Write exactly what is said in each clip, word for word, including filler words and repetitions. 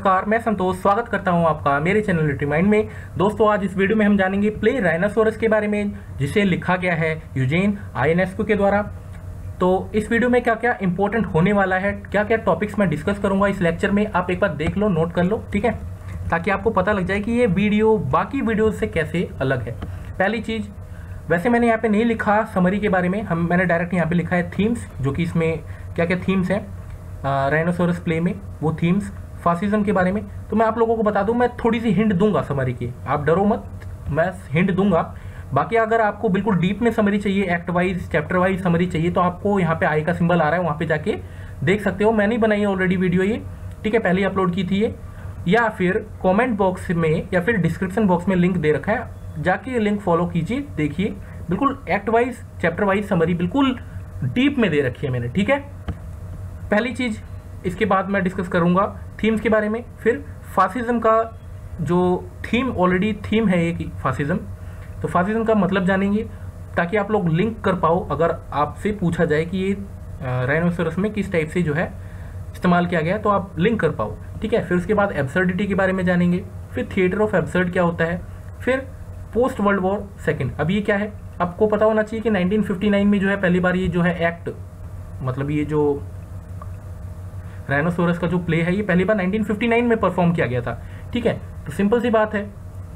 नमस्कार, मैं संतोष स्वागत करता हूं आपका मेरे चैनल लिटिल माइंड में। दोस्तों, आज इस वीडियो में हम जानेंगे प्ले राइनोसोरस के बारे में, जिसे लिखा गया है यूजेन आयोनेस्को के द्वारा। तो इस वीडियो में क्या क्या इंपॉर्टेंट होने वाला है, क्या क्या टॉपिक्स मैं डिस्कस करूंगा इस लेक्चर में, आप एक बार देख लो, नोट कर लो, ठीक है, ताकि आपको पता लग जाए कि ये वीडियो बाकी वीडियो से कैसे अलग है। पहली चीज़, वैसे मैंने यहाँ पे नहीं लिखा समरी के बारे में, हम मैंने डायरेक्ट यहाँ पे लिखा है थीम्स, जो कि इसमें क्या क्या थीम्स हैं राइनोसोरस प्ले में, वो थीम्स फासिज्म के बारे में। तो मैं आप लोगों को बता दूं, मैं थोड़ी सी हिंट दूंगा समरी की, आप डरो मत, मैं हिंट दूंगा। बाकी अगर आपको बिल्कुल डीप में समरी चाहिए, act wise chapter wise summary चाहिए, तो आपको यहाँ पे आई का सिंबल आ रहा है, वहाँ पे जाके देख सकते हो। मैंने बनाई ऑलरेडी वीडियो ये, ठीक है, पहले ही अपलोड की थी ये, या फिर कॉमेंट बॉक्स में या फिर डिस्क्रिप्शन बॉक्स में लिंक दे रखा है, जाके लिंक फॉलो कीजिए, देखिए, बिल्कुल act wise chapter wise summary बिल्कुल डीप में दे रखी है मैंने, ठीक है। पहली चीज़, इसके बाद मैं डिस्कस करूंगा थीम्स के बारे में, फिर फासिज्म का जो थीम, ऑलरेडी थीम है एक फासिज्म, तो फासिज्म का मतलब जानेंगे, ताकि आप लोग लिंक कर पाओ अगर आपसे पूछा जाए कि ये राइनोसोरस में किस टाइप से जो है इस्तेमाल किया गया है, तो आप लिंक कर पाओ, ठीक है। फिर उसके बाद एब्सर्डिटी के बारे में जानेंगे, फिर थिएटर ऑफ एब्सर्ड क्या होता है, फिर पोस्ट वर्ल्ड वॉर सेकेंड। अब ये क्या है, आपको पता होना चाहिए कि नाइनटीन फिफ्टी नाइन में जो है पहली बार ये जो है एक्ट, मतलब ये जो राइनोसोरस का जो प्ले है, ये पहली बार नाइनटीन फिफ्टी नाइन में परफॉर्म किया गया था, ठीक है। तो सिंपल सी बात है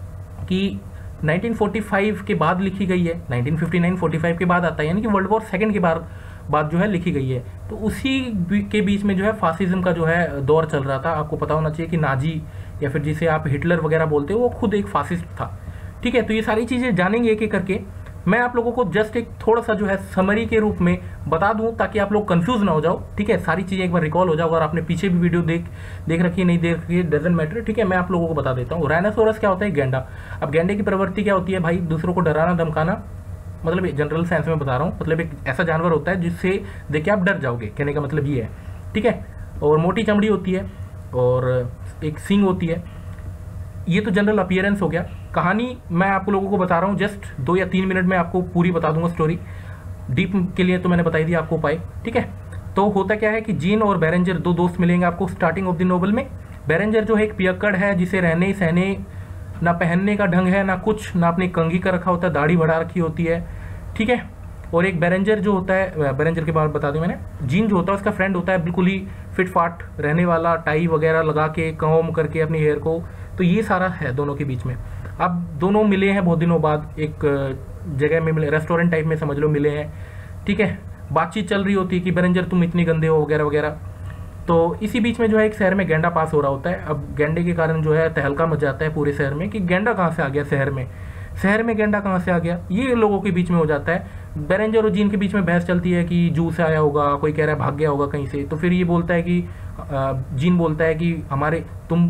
कि नाइनटीन फोर्टी फाइव के बाद लिखी गई है, nineteen fifty nine forty five के बाद आता है, यानी कि वर्ल्ड वॉर सेकंड के बाद बाद जो है लिखी गई है। तो उसी के बीच में जो है फासिज्म का जो है दौर चल रहा था। आपको पता होना चाहिए कि नाजी, या फिर जिसे आप हिटलर वगैरह बोलते हो, वो खुद एक फासिस्ट था, ठीक है। तो ये सारी चीज़ें जानेंगे एक एक करके। मैं आप लोगों को जस्ट एक थोड़ा सा जो है समरी के रूप में बता दूं, ताकि आप लोग कंफ्यूज ना हो जाओ, ठीक है। सारी चीज़ें एक बार रिकॉल हो जाओ, अगर आपने पीछे भी वीडियो देख देख रखी है, नहीं देख रखी है, डजेंट मैटर, ठीक है। मैं आप लोगों को बता देता हूँ। राइनोसोरस क्या होता है, गेंडा। अब गेंडे की प्रवृत्ति क्या होती है भाई, दूसरों को डराना धमकाना, मतलब जनरल साइंस में बता रहा हूँ, मतलब एक ऐसा जानवर होता है जिससे देख के आप डर जाओगे, कहने का मतलब ये है, ठीक है। और मोटी चमड़ी होती है और एक सींग होती है। ये तो जनरल अपीयरेंस हो गया। कहानी मैं आप लोगों को बता रहा हूँ, जस्ट दो या तीन मिनट में आपको पूरी बता दूंगा स्टोरी। डीप के लिए तो मैंने बताई दी आपको उपाय, ठीक है। तो होता क्या है कि जीन और बेरेंजर दो दोस्त मिलेंगे आपको स्टार्टिंग ऑफ द नोवेल में। बेरेंजर जो है एक पियक्कड़ है, जिसे रहने सहने ना पहनने का ढंग है, ना कुछ, ना अपनी कंघी का रखा होता है, दाढ़ी बढ़ा रखी होती है, ठीक है। और एक बेरेंजर जो होता है, बेरेंजर के बारे में बता दूं मैंने, जीन जो होता है उसका फ्रेंड होता है, बिल्कुल ही फिट फाट रहने वाला, टाई वगैरह लगा के, कॉम्ब करके अपनी हेयर को। तो ये सारा है दोनों के बीच में। अब दोनों मिले हैं बहुत दिनों बाद, एक जगह में मिले, रेस्टोरेंट टाइप में समझ लो मिले हैं, ठीक है। बातचीत चल रही होती है कि बेरेंजर तुम इतनी गंदे हो वगैरह वगैरह। तो इसी बीच में जो है एक शहर में गेंडा पास हो रहा होता है। अब गेंडे के कारण जो है तहलका मच जाता है पूरे शहर में कि गेंडा कहाँ से आ गया शहर में, शहर में गेंडा कहाँ से आ गया, ये लोगों के बीच में हो जाता है। बेरेंजर और जीन के बीच में बहस चलती है कि जू से आया होगा, कोई कह रहा है भाग गया होगा कहीं से। तो फिर ये बोलता है कि जीन बोलता है कि हमारे तुम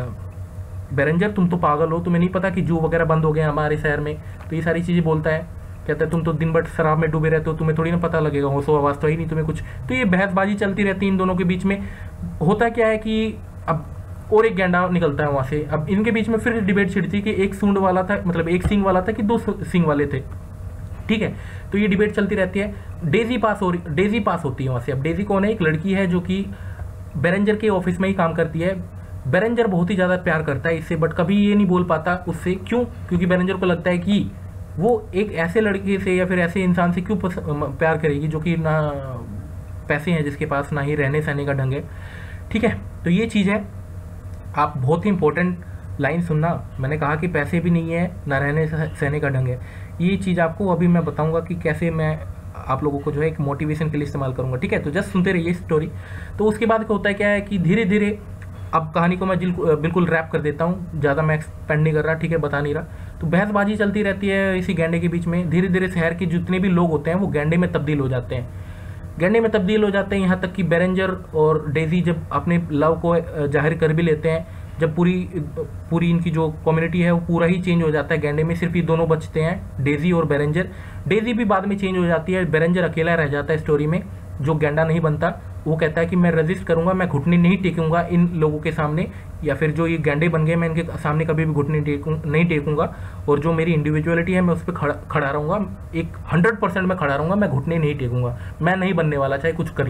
बेरेंजर तुम तो पागल हो, तुम्हें नहीं पता कि जू वगैरह बंद हो गए हमारे शहर में। तो ये सारी चीज़ें बोलता है, कहता है तुम तो दिन भर शराब में डूबे रहते हो, तुम्हें थोड़ी ना पता लगेगा, होशो आवाज़ तो ही नहीं तुम्हें कुछ। तो ये बहसबाजी चलती रहती है इन दोनों के बीच में। होता क्या है कि अब और एक गेंडा निकलता है वहाँ से। अब इनके बीच में फिर डिबेट छिड़ती कि एक सूंड वाला था, मतलब एक सींग वाला था कि दो सींग वाले थे, ठीक है। तो ये डिबेट चलती रहती है। डेजी पास हो रही डेजी पास होती है वहाँ से। अब डेजी कौन है, एक लड़की है जो कि बेरेंजर के ऑफिस में ही काम करती है। बेरेंजर बहुत ही ज़्यादा प्यार करता है इससे, बट कभी ये नहीं बोल पाता उससे। क्यों? क्योंकि बेरेंजर को लगता है कि वो एक ऐसे लड़के से या फिर ऐसे इंसान से क्यों प्यार करेगी जो कि ना पैसे हैं जिसके पास, ना ही रहने सहने का ढंग है, ठीक है। तो ये चीज़ है, आप बहुत ही इंपॉर्टेंट लाइन सुनना। मैंने कहा कि पैसे भी नहीं है, ना रहने सहने का ढंग है। ये चीज़ आपको अभी मैं बताऊंगा कि कैसे मैं आप लोगों को जो है एक मोटिवेशन के लिए इस्तेमाल करूंगा, ठीक है। तो जस्ट सुनते रहिए स्टोरी। तो उसके बाद क्या होता है, क्या है कि धीरे धीरे, अब कहानी को मैं बिल्कुल रैप कर देता हूँ, ज़्यादा मैं एक्सपेंड नहीं कर रहा, ठीक है, बता नहीं रहा। तो बहसबाजी चलती रहती है इसी गेंडे के बीच में। धीरे धीरे शहर के जितने भी लोग होते हैं वो गेंडे में तब्दील हो जाते हैं, गेंडे में तब्दील हो जाते हैं। यहाँ तक कि बेरेंजर और डेजी जब अपने लव को जाहिर कर भी लेते हैं, जब पूरी पूरी इनकी जो कम्युनिटी है वो पूरा ही चेंज हो जाता है गेंडे में, सिर्फ ये दोनों बचते हैं, डेजी और बेरेंजर। डेजी भी बाद में चेंज हो जाती है, बेरेंजर अकेला रह जाता है स्टोरी में, जो गेंडा नहीं बनता। वो कहता है कि मैं रजिस्ट करूंगा, मैं घुटने नहीं टेकूंगा इन लोगों के सामने, या फिर जो ये गेंडे बन गए मैं इनके सामने कभी भी घुटने टेकूं नहीं टेकूंगा। और जो मेरी इंडिविजुअलिटी है मैं उस पर खड़ा खड़ा रहूंगा, एक हंड्रेड परसेंट मैं खड़ा रहूंगा, मैं घुटने नहीं टेकूंगा, मैं नहीं बनने वाला चाहे कुछ कर लो,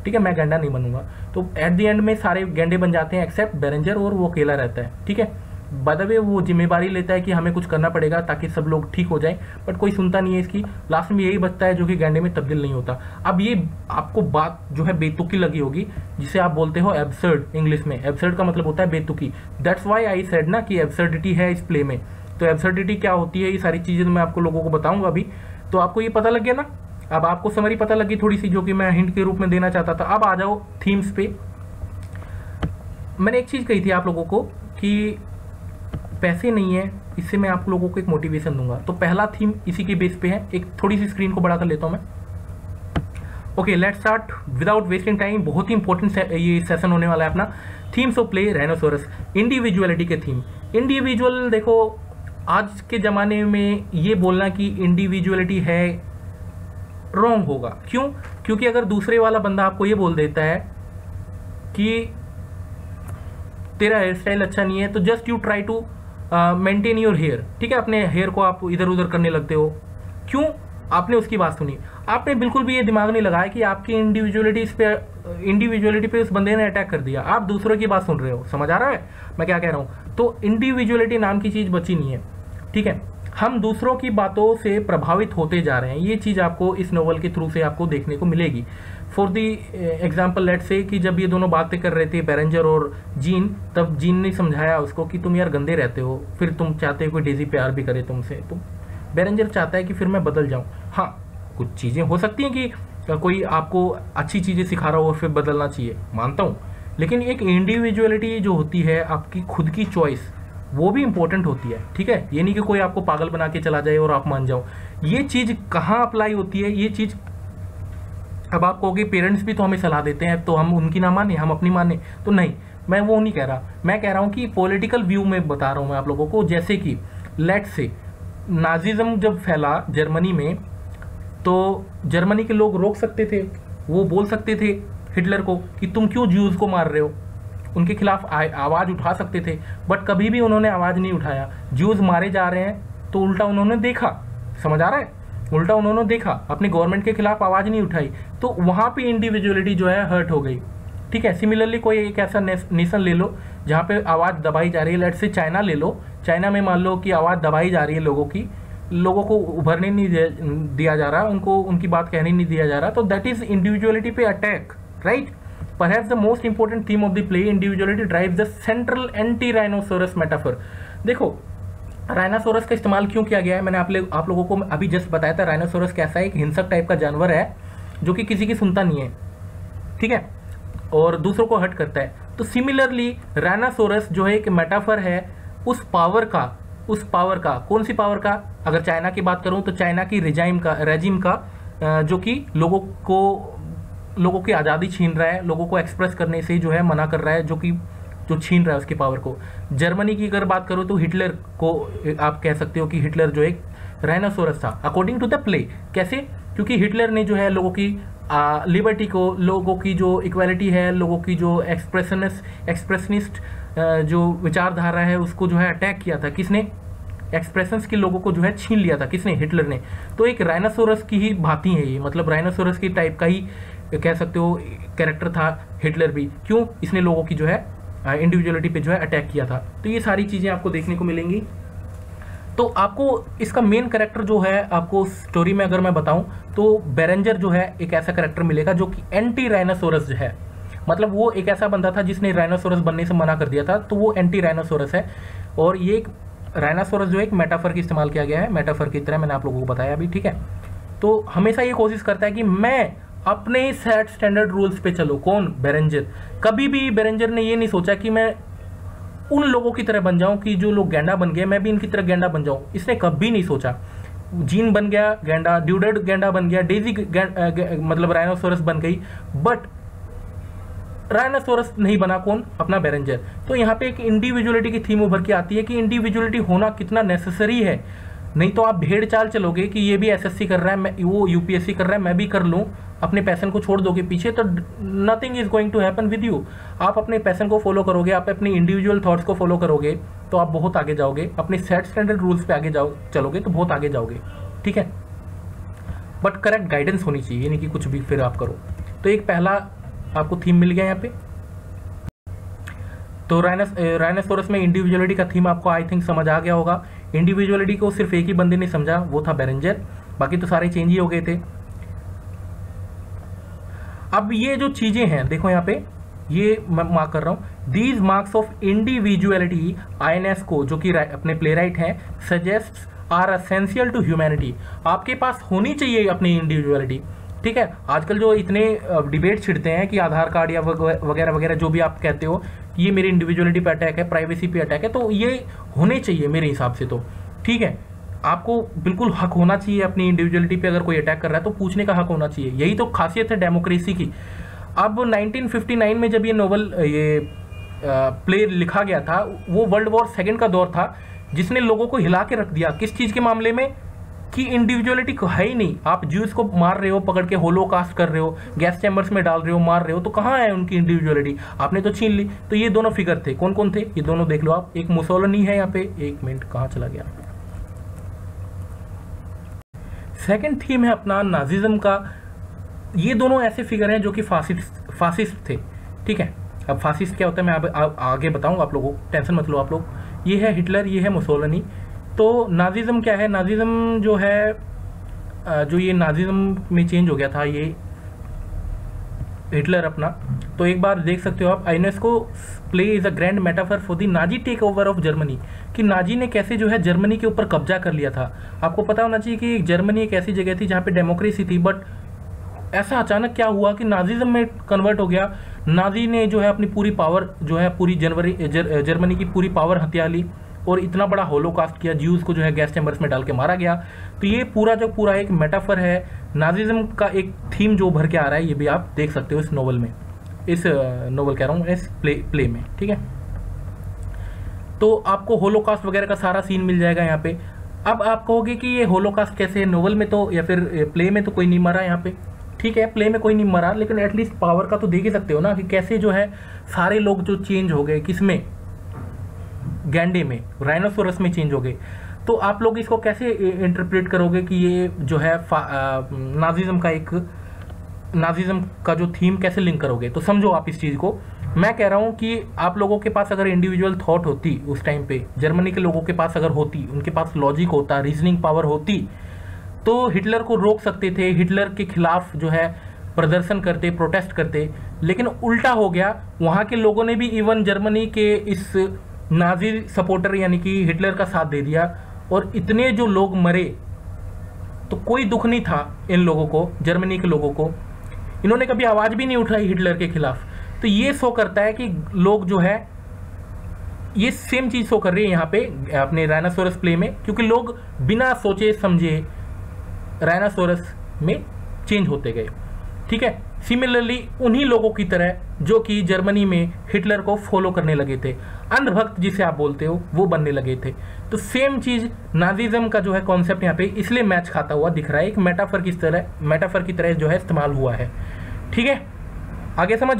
ठीक है, मैं गैंडा नहीं बनूंगा। तो एट द एंड में सारे गैंडे बन जाते हैं एक्सेप्ट बेरेंजर, और वो अकेला रहता है। ठीक है, बाय द वे वो जिम्मेवारी लेता है कि हमें कुछ करना पड़ेगा ताकि सब लोग ठीक हो जाए, बट कोई सुनता नहीं है इसकी। लास्ट में यही बचता है जो कि गैंडे में तब्दील नहीं होता। अब ये आपको बात जो है बेतुकी लगी होगी, जिसे आप बोलते हो एब्सर्ड। इंग्लिश में एब्सर्ड का मतलब होता है बेतुकी। दैट्स वाई आई सेड ना कि एब्सर्डिटी है इस प्ले में। तो एब्सर्डिटी क्या होती है, ये सारी चीज़ें मैं आपको लोगों को बताऊंगा अभी। तो आपको ये पता लग गया ना, अब आपको समरी पता लगी थोड़ी सी, जो कि मैं हिंट के रूप में देना चाहता था। अब आ जाओ थीम्स पे। मैंने एक चीज़ कही थी आप लोगों को कि पैसे नहीं है, इससे मैं आप लोगों को एक मोटिवेशन दूंगा। तो पहला थीम इसी के बेस पे है। एक थोड़ी सी स्क्रीन को बड़ा कर लेता हूं मैं। Okay, let's start without wasting time. बहुत ही इंपॉर्टेंट ये सेशन होने वाला है अपना। Themes of play rhinoceros, individuality के थीम। इंडिविजुअल, देखो आज के ज़माने में ये बोलना कि इंडिविजुअलिटी है रॉन्ग होगा। क्यों? क्योंकि अगर दूसरे वाला बंदा आपको ये बोल देता है कि तेरा हेयर स्टाइल अच्छा नहीं है, तो just you try to maintain your hair. ठीक है, अपने हेयर को आप इधर उधर करने लगते हो। क्यों? आपने उसकी बात सुनी, आपने बिल्कुल भी ये दिमाग नहीं लगाया कि आपकी इंडिविजुअलिटी पे इंडिविजुअलिटी पे उस बंदे ने अटैक कर दिया। आप दूसरों की बात सुन रहे हो। समझ आ रहा है मैं क्या कह रहा हूँ? तो इंडिविजुअलिटी नाम की चीज़ बची नहीं है। ठीक है, हम दूसरों की बातों से प्रभावित होते जा रहे हैं। ये चीज़ आपको इस नोवेल के थ्रू से आपको देखने को मिलेगी। फॉर दी एग्जाम्पल लेट से कि जब ये दोनों बातें कर रहे थे बेरेंजर और जीन, तब जीन ने समझाया उसको कि तुम यार गंदे रहते हो, फिर तुम चाहते हो कोई डेजी प्यार भी करे तुमसे। तो बेरेंजर चाहता है कि फिर मैं बदल जाऊँ। हाँ, कुछ चीज़ें हो सकती हैं कि कोई आपको अच्छी चीज़ें सिखा रहा हो फिर बदलना चाहिए, मानता हूँ। लेकिन एक इंडिविजुअलिटी जो होती है, आपकी खुद की चॉइस, वो भी इंपॉर्टेंट होती है। ठीक है, ये नहीं कि कोई आपको पागल बना के चला जाए और आप मान जाओ। ये चीज़ कहाँ अप्लाई होती है? ये चीज़, अब आप कहोगे पेरेंट्स भी तो हमें सलाह देते हैं, तो हम उनकी ना माने, हम अपनी माने। तो नहीं, मैं वो नहीं कह रहा। मैं कह रहा हूँ कि पॉलिटिकल व्यू में बता रहा हूँ मैं आप लोगों को। जैसे कि लेट से नाजिज्म जब फैला जर्मनी में, तो जर्मनी के लोग रोक सकते थे, वो बोल सकते थे हिटलर को कि तुम क्यों ज्यूज़ को मार रहे हो, उनके खिलाफ आवाज़ उठा सकते थे। बट कभी भी उन्होंने आवाज़ नहीं उठाया। ज्यूज़ मारे जा रहे हैं तो उल्टा उन्होंने देखा। समझ आ रहा है? उल्टा उन्होंने देखा, अपनी गवर्नमेंट के खिलाफ आवाज़ नहीं उठाई। तो वहाँ पे इंडिविजुअलिटी जो है हर्ट हो गई। ठीक है, सिमिलरली कोई एक ऐसा नेशन ले लो जहाँ पे आवाज़ दबाई जा रही है। लेट से चाइना ले लो, चाइना में मान लो कि आवाज़ दबाई जा रही है लोगों की, लोगों को उभरने नहीं दिया जा रहा, उनको उनकी बात कहने नहीं दिया जा रहा। तो दैट इज इंडिविजुअलिटी पे attack, right? Perhaps the most important theme of the play, individuality drives the central anti-rhinoceros metaphor. देखो, राइनासोरस का इस्तेमाल क्यों किया गया है, मैंने आप, ले, आप लोगों को अभी जस्ट बताया था। राइनासोरस कैसा है? एक हिंसक टाइप का जानवर है जो कि किसी की सुनता नहीं है, ठीक है, और दूसरों को हर्ट करता है। तो सिमिलरली राइनासोरस जो है एक मेटाफर है उस पावर का, उस पावर का, कौन सी पावर का? अगर चाइना की बात करूं तो चाइना की रेजिम का, रेजिम का जो कि लोगों को, लोगों की आज़ादी छीन रहा है, लोगों को एक्सप्रेस करने से जो है मना कर रहा है, जो कि जो छीन रहा है उसकी पावर को। जर्मनी की अगर बात करो तो हिटलर को आप कह सकते हो कि हिटलर जो एक राइनासोरस था अकॉर्डिंग टू द प्ले। कैसे? क्योंकि हिटलर ने जो है लोगों की लिबर्टी को, लोगों की जो इक्वालिटी है, लोगों की जो एक्सप्रेशनिस्ट एक्सप्रेशनिस्ट जो विचारधारा है, उसको जो है अटैक किया था। किसने? एक्सप्रेशंस के लोगों को जो है छीन लिया था। किसने? हिटलर ने। तो एक राइनासोरस की ही भांति है ये, मतलब राइनासोरस की टाइप का ही कह सकते हो कैरेक्टर था हिटलर भी। क्यों? इसने लोगों की जो है इंडिविजुअलिटी पे जो है अटैक किया था। तो ये सारी चीज़ें आपको देखने को मिलेंगी। तो आपको इसका मेन कैरेक्टर जो है, आपको स्टोरी में अगर मैं बताऊं तो बेरेंजर जो है एक ऐसा कैरेक्टर मिलेगा जो कि एंटी राइनासोरस जो है, मतलब वो एक ऐसा बंदा था जिसने राइनासोरस बनने से मना कर दिया था, तो वो एंटी राइनासोरस है। और ये एक राइनासोरस जो एक मेटाफर की इस्तेमाल किया गया है, मेटाफर की तरह मैंने आप लोगों को बताया अभी, ठीक है। तो हमेशा ये कोशिश करता है कि मैं अपने ही सेट स्टैंडर्ड रूल्स पे चलो। कौन? बेरेंजर। कभी भी बेरेंजर ने ये नहीं सोचा कि मैं उन लोगों की तरह बन जाऊं कि जो लोग गैंडा बन गए, मैं भी इनकी तरह गैंडा बन जाऊं। इसने कभी नहीं सोचा। जीन बन गया गैंडा, ड्यूडेड गैंडा बन गया, डेजी मतलब राइनोसोरस बन गई, बट राइनोसोरस नहीं बना। कौन? अपना बेरेंजर। तो यहाँ पे एक इंडिविजुअलिटी की थीम उभर के आती है कि इंडिविजुअलिटी होना कितना नेसेसरी है। नहीं तो आप भेड़ चाल चलोगे कि ये भी एसएससी कर रहा है, मैं वो यूपीएससी कर रहा है, मैं भी कर लूँ, अपने पैशन को छोड़ दोगे पीछे, तो nothing is going to happen with you. आप अपने पैशन को फॉलो करोगे, आप अपने इंडिविजुअल थॉट्स को फॉलो करोगे, तो आप बहुत आगे जाओगे। अपने सेट स्टैंडर्ड रूल्स पे आगे जाओ चलोगे तो बहुत आगे जाओगे, ठीक है। बट करेक्ट गाइडेंस होनी चाहिए, नहीं कि कुछ भी फिर आप करो। तो एक पहला आपको थीम मिल गया यहाँ पे। तो राइनस राइनोसोरस में इंडिविजुअलिटी का थीम आपको आई थिंक समझ आ गया होगा। इंडिविजुअलिटी को सिर्फ एक ही बंदे ने समझा, वो था बेरेंजर, बाकी तो सारे चेंज ही हो गए थे। अब ये जो चीजें हैं देखो यहाँ पे, ये मैं मार्क कर रहा हूं, दीज मार्क्स ऑफ इंडिविजुअलिटी आईएनएसको, जो कि अपने प्ले राइट हैं, suggest are essential to humanity. आपके पास होनी चाहिए अपनी इंडिविजुअलिटी, ठीक है। आजकल जो इतने डिबेट छिड़ते हैं कि आधार कार्ड या वगैरह वगैरह जो भी आप कहते हो कि ये मेरी इंडिविजुअलिटी पे अटैक है, प्राइवेसी पे अटैक है, तो ये होने चाहिए मेरे हिसाब से तो, ठीक है। आपको बिल्कुल हक होना चाहिए अपनी इंडिविजुअलिटी पे, अगर कोई अटैक कर रहा है तो पूछने का हक होना चाहिए, यही तो खासियत है डेमोक्रेसी की। अब नाइनटीन फिफ्टी नाइन में जब ये नोवेल ये प्ले लिखा गया था, वो वर्ल्ड वॉर सेकेंड का दौर था, जिसने लोगों को हिला के रख दिया। किस चीज़ के मामले में कि इंडिविजुअलिटी है ही नहीं। आप ज्यूज को मार रहे हो, पकड़ के होलोकास्ट कर रहे हो, गैस चैम्बर्स में डाल रहे हो, मार रहे हो, तो कहाँ है उनकी इंडिविजुअलिटी? आपने तो छीन ली। तो ये दोनों फिगर थे, कौन कौन थे ये दोनों देख लो आप। एक मुसोलिनी है यहाँ पे, एक मिनट कहाँ चला गया। सेकंड थीम है अपना नाजिज्म का। ये दोनों ऐसे फिगर हैं जो कि फासिस्ट फासिस्ट थे, ठीक है। अब फासिस्ट क्या होता है मैं अब आ, आगे बताऊंगा आप लोगों को, टेंशन मत लो आप लोग। ये है हिटलर, ये है मुसोलिनी। तो नाजिज्म क्या है? नाजिज्म जो है, जो ये नाजिज्म में चेंज हो गया था ये हिटलर अपना, तो एक बार देख सकते हो आप, Ionesco play is a grand metaphor for the Nazi take over of Germany, कि नाजी ने कैसे जो है जर्मनी के ऊपर कब्जा कर लिया था। आपको पता होना चाहिए कि जर्मनी एक ऐसी जगह थी जहाँ पे डेमोक्रेसी थी, बट ऐसा अचानक क्या हुआ कि नाजिज्म में कन्वर्ट हो गया। नाजी ने जो है अपनी पूरी पावर जो है पूरी जनवरी जर, जर्मनी की पूरी पावर हथिया ली और इतना बड़ा होलोकास्ट किया, ज्यूज को जो है गैस चैम्बर्स में डाल के मारा गया। तो ये पूरा जो पूरा एक मेटाफर है, नाजिज्म का एक थीम जो भर के आ रहा है, ये भी आप देख सकते हो इस नोवेल में, इस नोवेल कह रहा हूँ इस प्ले प्ले में, ठीक है। तो आपको होलोकास्ट वगैरह का सारा सीन मिल जाएगा यहाँ पे। अब आप कहोगे कि ये होलोकास्ट कैसे है? नोवेल में तो या फिर प्ले में तो कोई नहीं मरा यहाँ पे, ठीक है, प्ले में कोई नहीं मरा, लेकिन एटलीस्ट पावर का तो देख ही सकते हो ना कि कैसे जो है सारे लोग जो चेंज हो गए, किसमें, गैंडे में, राइनोसोरस में चेंज हो गए। तो आप लोग इसको कैसे इंटरप्रेट करोगे कि ये जो है नाजिज्म का एक नाजिज्म का जो थीम कैसे लिंक करोगे? तो समझो आप इस चीज़ को। मैं कह रहा हूँ कि आप लोगों के पास अगर इंडिविजुअल थॉट होती उस टाइम पे, जर्मनी के लोगों के पास अगर होती, उनके पास लॉजिक होता, रीजनिंग पावर होती, तो हिटलर को रोक सकते थे, हिटलर के खिलाफ जो है प्रदर्शन करते, प्रोटेस्ट करते। लेकिन उल्टा हो गया, वहाँ के लोगों ने भी इवन जर्मनी के इस नाजी सपोर्टर यानी कि हिटलर का साथ दे दिया, और इतने जो लोग मरे, तो कोई दुख नहीं था इन लोगों को, जर्मनी के लोगों को। इन्होंने कभी आवाज़ भी नहीं उठाई हिटलर के खिलाफ। तो ये शो करता है कि लोग जो है, ये सेम चीज़ शो कर रही है यहाँ पे अपने राइनोसोरस प्ले में, क्योंकि लोग बिना सोचे समझे राइनोसोरस में चेंज होते गए, ठीक है। सिमिलरली उन्हीं लोगों की तरह जो कि जर्मनी में हिटलर को फॉलो करने लगे थे, अंधभक्त जिसे आप बोलते हो, वो बनने लगे थे। तो सेम चीज़ नाजिज्म का जो है कॉन्सेप्ट यहाँ पे इसलिए मैच खाता हुआ दिख रहा है, एक मेटाफर की तरह मेटाफर की तरह जो है इस्तेमाल हुआ है, ठीक है। आगे समझ,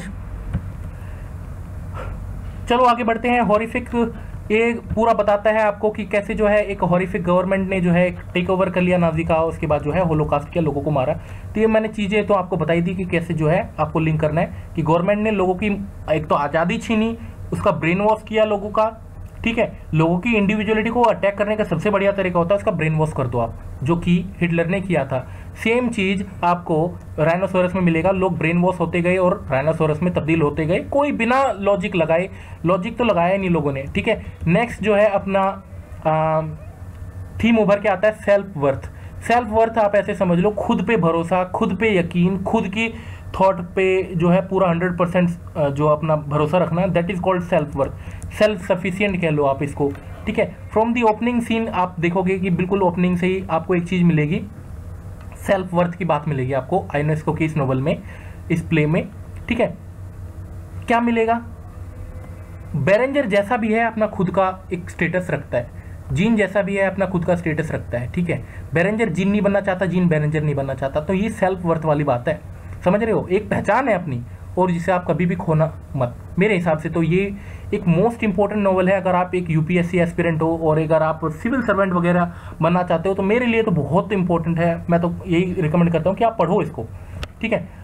चलो आगे बढ़ते हैं। हॉरिफिक, ये पूरा बताता है आपको कि कैसे जो है एक हॉरिफिक गवर्नमेंट ने जो है टेक ओवर कर लिया नाजी का, उसके बाद जो है होलोकास्ट किया, लोगों को मारा। तो ये मैंने चीज़ें तो आपको बताई थी कि कैसे जो है आपको लिंक करना है कि गवर्नमेंट ने लोगों की एक तो आज़ादी छीनी, उसका ब्रेन वॉश किया लोगों का, ठीक है। लोगों की इंडिविजुअलिटी को अटैक करने का सबसे बढ़िया तरीका होता है उसका ब्रेन वॉश कर दो आप, जो कि हिटलर ने किया था। सेम चीज़ आपको राइनोसोरस में मिलेगा, लोग ब्रेन वॉश होते गए और राइनोसोरस में तब्दील होते गए, कोई बिना लॉजिक लगाए, लॉजिक तो लगाया नहीं लोगों ने, ठीक है। नेक्स्ट जो है अपना आ, थीम उभर के आता है सेल्फ वर्थ। सेल्फ वर्थ आप ऐसे समझ लो, खुद पे भरोसा, खुद पे यकीन, खुद की थॉट पे जो है पूरा हंड्रेड परसेंट जो अपना भरोसा रखना, that is called self worth, self sufficient कह लो आप इसको, ठीक है। फ्रॉम दी ओपनिंग सीन आप देखोगे कि बिल्कुल ओपनिंग से ही आपको एक चीज़ मिलेगी, सेल्फ वर्थ की बात मिलेगी आपको यूनेस्को की इस नोवेल में, इस प्ले में, ठीक है। क्या मिलेगा? बेरेंजर जैसा भी है अपना खुद का एक स्टेटस रखता है, जीन जैसा भी है अपना खुद का स्टेटस रखता है, ठीक है। बेरेंजर जीन नहीं बनना चाहता, जीन बेरेंजर नहीं बनना चाहता। तो ये सेल्फ वर्थ वाली बात है, समझ रहे हो, एक पहचान है अपनी, और जिसे आप कभी भी खोना मत। मेरे हिसाब से तो ये एक मोस्ट इंपॉर्टेंट नोवेल है अगर आप एक यूपीएससी एस्पिरेंट हो और अगर आप सिविल सर्वेंट वगैरह बनना चाहते हो, तो मेरे लिए तो बहुत इंपॉर्टेंट है। मैं तो यही रिकमेंड करता हूँ कि आप पढ़ो इसको, ठीक है।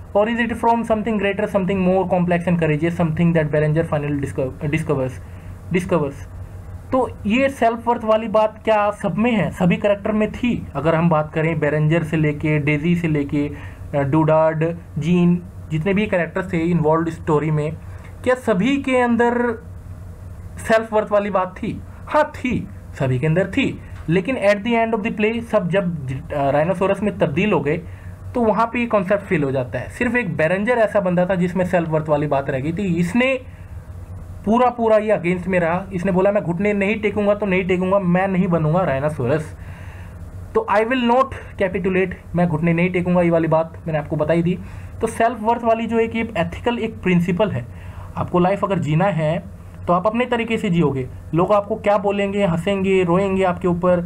और is it from something greater, something more complex and courageous, something that Berenger finally discovers discovers तो ये सेल्फ वर्थ वाली बात क्या सब में है, सभी करेक्टर में थी? अगर हम बात करें बेरेंजर से लेके डेजी से लेके डूडार्ड, जीन, जितने भी कैरेक्टर्स थे इन्वॉल्व स्टोरी में, क्या सभी के अंदर सेल्फ वर्थ वाली बात थी? हाँ थी, सभी के अंदर थी। लेकिन at the end of the play सब जब राइनोसोरस में तब्दील हो गए तो वहाँ पे ये कॉन्सेप्ट फेल हो जाता है। सिर्फ एक बेरेंजर ऐसा बंदा था जिसमें सेल्फ वर्थ वाली बात रह गई थी। इसने पूरा पूरा ये अगेंस्ट में रहा, इसने बोला मैं घुटने नहीं टेकूंगा तो नहीं टेकूंगा, मैं नहीं बनूंगा राइनोसोरस, तो आई विल नॉट कैपिटुलेट, मैं घुटने नहीं टेकूंगा, ये वाली बात मैंने आपको बताई दी। तो सेल्फ वर्थ वाली जो एक ये एथिकल एक प्रिंसिपल है। आपको लाइफ अगर जीना है तो आप अपने तरीके से जियोगे, लोग आपको क्या बोलेंगे, हंसेंगे, रोएंगे आपके ऊपर,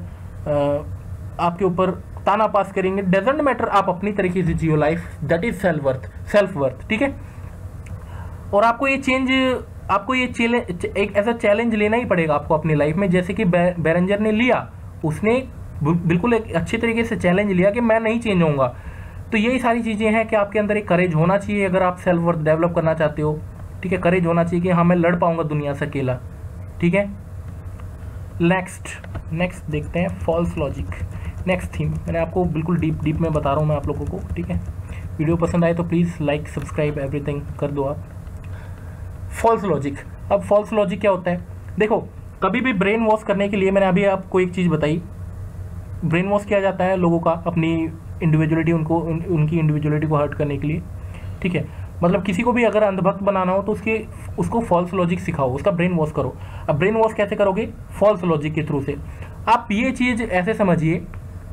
आपके ऊपर ताना पास करेंगे, डजेंट मैटर, आप अपनी तरीके से जियो life, that is self worth, self worth, ठीक है। और आपको ये चेंज, आपको ये चैलेंज, एक ऐसा चैलेंज लेना ही पड़ेगा आपको अपनी लाइफ में, जैसे कि बेरेंजर ने लिया, उसने बिल्कुल एक अच्छी तरीके से चैलेंज लिया कि मैं नहीं चेंज होऊंगा। तो यही सारी चीज़ें हैं कि आपके अंदर एक करेज होना चाहिए अगर आप सेल्फ वर्थ डेवलप करना चाहते हो, ठीक है। करेज होना चाहिए कि हाँ मैं लड़ पाऊंगा दुनिया से अकेला, ठीक है। नेक्स्ट नेक्स्ट देखते हैं फॉल्स लॉजिक, नेक्स्ट थीम। मैंने आपको बिल्कुल डीप डीप में बता रहा हूँ मैं आप लोगों को, ठीक है। वीडियो पसंद आए तो प्लीज़ लाइक सब्सक्राइब एवरीथिंग कर दो आप। फॉल्स लॉजिक, अब फॉल्स लॉजिक क्या होता है? देखो, कभी भी ब्रेन वॉश करने के लिए, मैंने अभी आपको एक चीज़ बताई, ब्रेन वॉश किया जाता है लोगों का अपनी इंडिविजुअलिटी, उनको उन, उनकी इंडिविजुअलिटी को हर्ट करने के लिए, ठीक है। मतलब किसी को भी अगर अंधभक्त बनाना हो तो उसके उसको फॉल्स लॉजिक सिखाओ, उसका ब्रेन वॉश करो। अब ब्रेन वॉश कैसे करोगे? फॉल्स लॉजिक के थ्रू से। आप ये चीज़ ऐसे समझिए,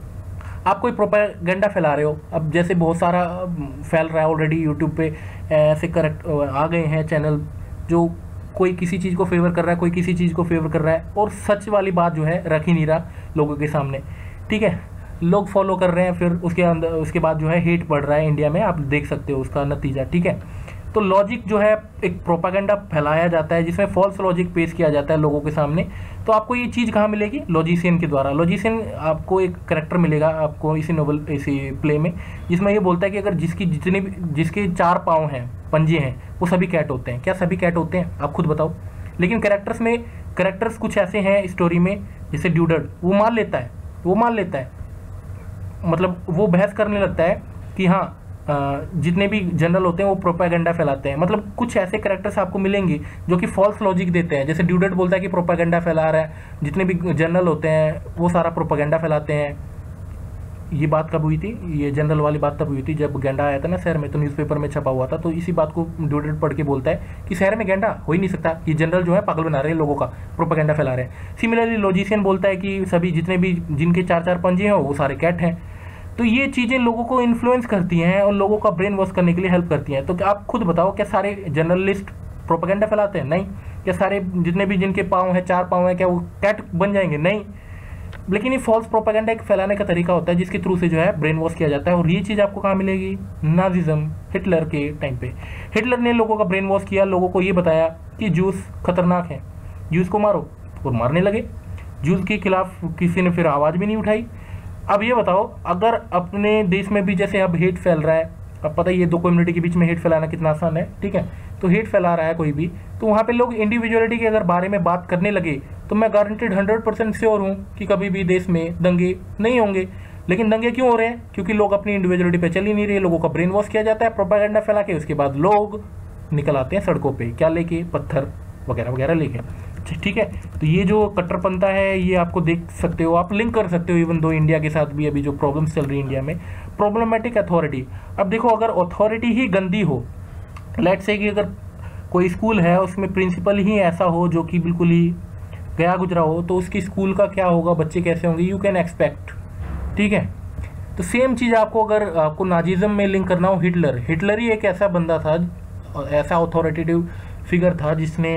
आप कोई प्रोपेगेंडा फैला रहे हो, अब जैसे बहुत सारा फैल रहा है ऑलरेडी यूट्यूब पे, ऐसे करेक्ट आ गए हैं चैनल जो कोई किसी चीज़ को फेवर कर रहा है, कोई किसी चीज़ को फेवर कर रहा है, और सच वाली बात जो है रख ही नहीं रहा लोगों के सामने, ठीक है। लोग फॉलो कर रहे हैं, फिर उसके अंदर उसके बाद जो है हेट बढ़ रहा है इंडिया में, आप देख सकते हो उसका नतीजा, ठीक है। तो लॉजिक जो है एक प्रोपेगेंडा फैलाया जाता है जिसमें फॉल्स लॉजिक पेश किया जाता है लोगों के सामने। तो आपको ये चीज़ कहाँ मिलेगी? लॉजिशियन के द्वारा। लॉजिशियन आपको एक करेक्टर मिलेगा आपको इसी नोवेल, इसी प्ले में, जिसमें ये बोलता है कि अगर जिसकी जितने भी जिसके चार पाँव हैं, पंजे हैं, वो सभी कैट होते हैं। क्या सभी कैट होते हैं? आप खुद बताओ। लेकिन करेक्टर्स में, करेक्टर्स कुछ ऐसे हैं स्टोरी में, जैसे ड्यूडर्ड, वो मान लेता है वो मान लेता है मतलब वो बहस करने लगता है कि हाँ जितने भी जनरल होते हैं वो प्रोपेगेंडा फैलाते हैं। मतलब कुछ ऐसे करेक्टर्स आपको मिलेंगे जो कि फॉल्स लॉजिक देते हैं। जैसे ड्यूडर्ड बोलता है कि प्रोपेगेंडा फैला रहा है, जितने भी जनरल होते हैं वो सारा प्रोपेगेंडा फैलाते हैं। ये बात कब हुई थी? ये जनरल वाली बात तब हुई थी जब गेंडा आया था ना शहर में, तो न्यूज़पेपर में छपा हुआ था। तो इसी बात को ड्यूडर्ड पढ़ के बोलता है कि शहर में गेंडा हो ही नहीं सकता, ये जनरल जो है पागल बना रहे हैं लोगों का, प्रोपेगेंडा फैला रहे हैं। सिमिलरली लॉजिशियन बोलता है कि सभी जितने भी जिनके चार चार पंजे हैं वो सारे कैट हैं। तो ये चीज़ें लोगों को इन्फ्लुएंस करती हैं और लोगों का ब्रेन वॉश करने के लिए हेल्प करती हैं। तो आप खुद बताओ, क्या सारे जर्नलिस्ट प्रोपेगेंडा फैलाते हैं? नहीं। क्या सारे जितने भी जिनके पाँव हैं, चार पाँव हैं, क्या वो कैट बन जाएंगे? नहीं। लेकिन ये फॉल्स प्रोपेगेंडा एक फैलाने का तरीका होता है जिसके थ्रू से जो है ब्रेन वॉश किया जाता है। और ये चीज़ आपको कहाँ मिलेगी? नाजिज्म, हिटलर के टाइम पे हिटलर ने लोगों का ब्रेन वॉश किया, लोगों को ये बताया कि जूस खतरनाक है, जूस को मारो, और मारने लगे। जूस के खिलाफ किसी ने फिर आवाज़ भी नहीं उठाई। अब ये बताओ, अगर अपने देश में भी जैसे अब हेट फैल रहा है, अब पता ही ये दो कम्युनिटी के बीच में हेट फैलाना कितना आसान है, ठीक है। तो हेट फैला रहा है कोई भी, तो वहाँ पे लोग इंडिविजुअलिटी के अगर बारे में बात करने लगे तो मैं गारंटेड हंड्रेड परसेंट श्योर हूँ कि कभी भी देश में दंगे नहीं होंगे। लेकिन दंगे क्यों हो रहे हैं? क्योंकि लोग अपनी इंडिविजुअलिटी पे चल ही नहीं रहे, लोगों का ब्रेन वॉश किया जाता है प्रोपेगेंडा फैला के। उसके बाद लोग निकल आते हैं सड़कों पे, क्या लेके? पत्थर वगैरह वगैरह लेके, ठीक है। तो ये जो कट्टरपंथा है ये आपको देख सकते हो, आप लिंक कर सकते हो इवन दो इंडिया के साथ भी अभी जो प्रॉब्लम्स चल रही है इंडिया में, प्रॉब्लमेटिक अथॉरिटी। अब देखो, अगर अथॉरिटी ही गंदी हो, लेट्स से कि अगर कोई स्कूल है उसमें प्रिंसिपल ही ऐसा हो जो कि बिल्कुल ही गया गुजरा हो, तो उसकी स्कूल का क्या होगा, बच्चे कैसे होंगे? यू कैन एक्सपेक्ट, ठीक है। तो सेम चीज़ आपको अगर आपको नाजिज्म में लिंक करना हो, हिटलर हिटलर ही एक ऐसा बंदा था, ऐसा अथॉरिटेटिव फिगर था जिसने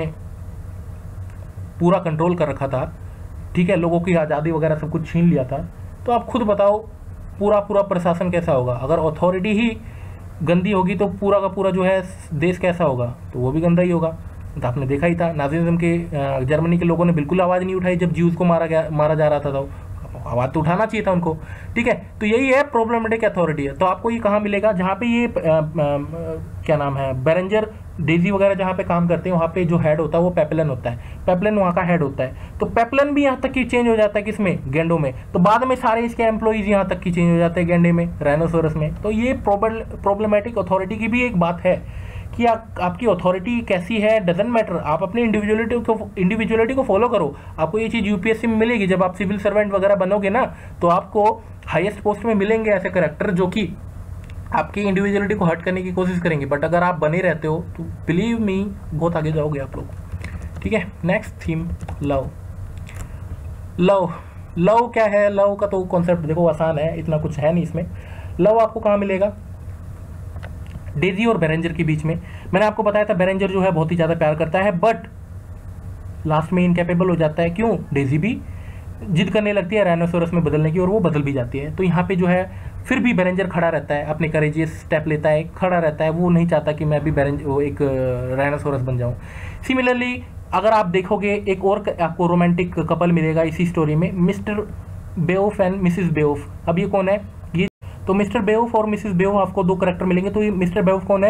पूरा कंट्रोल कर रखा था, ठीक है, लोगों की आज़ादी वगैरह सब कुछ छीन लिया था। तो आप खुद बताओ पूरा पूरा प्रशासन कैसा होगा? अगर अथॉरिटी ही गंदी होगी तो पूरा का पूरा जो है देश कैसा होगा? तो वो भी गंदा ही होगा। तो आपने देखा ही था नाजिज्म के, जर्मनी के लोगों ने बिल्कुल आवाज़ नहीं उठाई जब ज्यूज़ को मारा गया मारा जा रहा था। तो आवाज़ तो उठाना चाहिए था उनको, ठीक है। तो यही है प्रॉब्लमेटिक अथॉरिटी है। तो आपको ये कहाँ मिलेगा, जहाँ पे ये आ, आ, आ, क्या नाम है, बेरेंजर, डेजी वगैरह जहाँ पे काम करते हैं वहाँ पे जो हेड होता है वो पेपलन होता है, पेपलन वहाँ का हेड होता है। तो पेपलन भी यहाँ तक की चेंज हो जाता है किसमें, गेंडों में। तो बाद में सारे इसके एम्प्लॉइज यहाँ तक की चेंज हो जाते हैं गेंडे में, राइनोसोरस में। तो ये प्रॉब्लमेटिक अथॉरिटी की भी एक बात है कि आ, आपकी अथॉरिटी कैसी है डजेंट मैटर, आप अपनी इंडिविजुअलिटी को इंडिविजुअलिटी को फॉलो करो। आपको ये चीज़ यूपीएससी में मिलेगी, जब आप सिविल सर्वेंट वगैरह बनोगे ना तो आपको हाईएस्ट पोस्ट में मिलेंगे ऐसे करेक्टर जो कि आपकी इंडिविजुअलिटी को हर्ट करने की कोशिश करेंगे। बट अगर आप बने रहते हो तो बिलीव मी बहुत आगे जाओगे आप लोग, ठीक है। Next theme, love. Love love क्या है, लव का तो कॉन्सेप्ट देखो आसान है, इतना कुछ है नहीं इसमें। लव आपको कहाँ मिलेगा, डेजी और बेरेंजर के बीच में। मैंने आपको बताया था बेरेंजर जो है बहुत ही ज़्यादा प्यार करता है, बट लास्ट में इनकेपेबल हो जाता है। क्यों, डेजी भी जिद करने लगती है राइनोसोरस में बदलने की और वो बदल भी जाती है। तो यहाँ पे जो है फिर भी बेरेंजर खड़ा रहता है, अपने करेजियस स्टेप लेता है, खड़ा रहता है, वो नहीं चाहता कि मैं भी बेरेंजर वो एक राइनोसोरस बन जाऊँ। सिमिलरली अगर आप देखोगे एक और आपको रोमांटिक कपल मिलेगा इसी स्टोरी में, Mr Boeuf and Mrs Boeuf. अब ये कौन है, ये तो मिस्टर बेओफ और मिसिस बेओफ आपको दो करेक्टर मिलेंगे। तो ये मिस्टर बेओफ कौन है,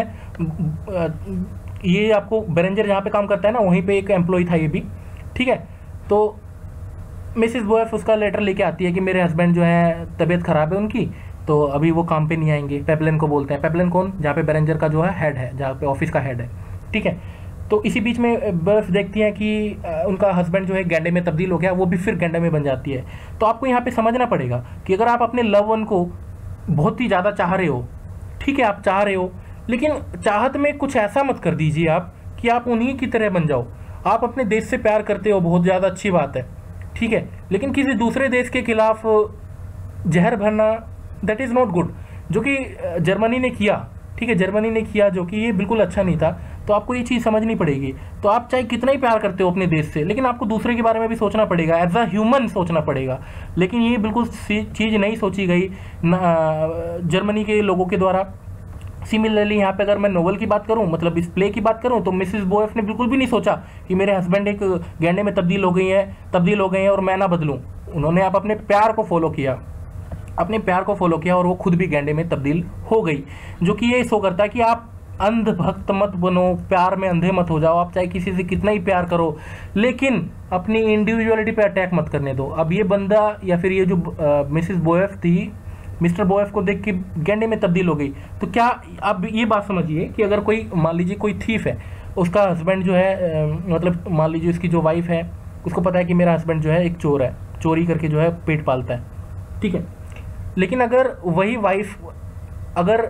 ये आपको बेरेंजर जहाँ पे काम करता है ना वहीं पे एक एम्प्लॉय था ये भी, ठीक है। तो मिसिस बेओफ उसका लेटर लेके आती है कि मेरे हस्बैंड जो है तबीयत खराब है उनकी, तो अभी वो काम पे नहीं आएंगे। पेपलन को बोलते हैं, पेपलन कौन, जहाँ पे बेरेंजर का जो है हेड है, जहाँ पे ऑफिस का हेड है, ठीक है। तो इसी बीच में बेओफ देखती है कि उनका हस्बैंड जो है गैंडे में तब्दील हो गया, वो भी फिर गैंडे में बन जाती है। तो आपको यहाँ पे समझना पड़ेगा कि अगर आप अपने लव वन को बहुत ही ज़्यादा चाह रहे हो, ठीक है आप चाह रहे हो, लेकिन चाहत में कुछ ऐसा मत कर दीजिए आप कि आप उन्हीं की तरह बन जाओ। आप अपने देश से प्यार करते हो, बहुत ज़्यादा अच्छी बात है, ठीक है, लेकिन किसी दूसरे देश के खिलाफ जहर भरना दैट इज़ नॉट गुड, जो कि जर्मनी ने किया, ठीक है, जर्मनी ने किया जो कि ये बिल्कुल अच्छा नहीं था। तो आपको ये चीज़ समझनी पड़ेगी। तो आप चाहे कितना ही प्यार करते हो अपने देश से, लेकिन आपको दूसरे के बारे में भी सोचना पड़ेगा, एज अ ह्यूमन सोचना पड़ेगा। लेकिन ये बिल्कुल चीज़ नहीं सोची गई जर्मनी के लोगों के द्वारा। सिमिलरली यहाँ पे अगर मैं नोवेल की बात करूँ, मतलब इस प्ले की बात करूँ, तो मिसिस बेओफ ने बिल्कुल भी नहीं सोचा कि मेरे हस्बैंड एक गैंडे में तब्दील हो गई है तब्दील हो गए हैं और मैं ना बदलूँ। उन्होंने आप अपने प्यार को फॉलो किया, अपने प्यार को फॉलो किया और वो खुद भी गैंडे में तब्दील हो गई, जो कि ये शो करता है कि आप अंधभक्त मत बनो, प्यार में अंधे मत हो जाओ। आप चाहे किसी से कितना ही प्यार करो, लेकिन अपनी इंडिविजुअलिटी पे अटैक मत करने दो। अब ये बंदा या फिर ये जो मिसिस बेओफ थी, मिस्टर बेओफ को देख के गैंडे में तब्दील हो गई। तो क्या आप ये बात समझिए कि अगर कोई मान लीजिए कोई थीफ है, उसका हस्बैंड जो है आ, मतलब मान लीजिए उसकी जो वाइफ है, उसको पता है कि मेरा हस्बैंड जो है एक चोर है, चोरी करके जो है पेट पालता है, ठीक है। लेकिन अगर वही वाइफ अगर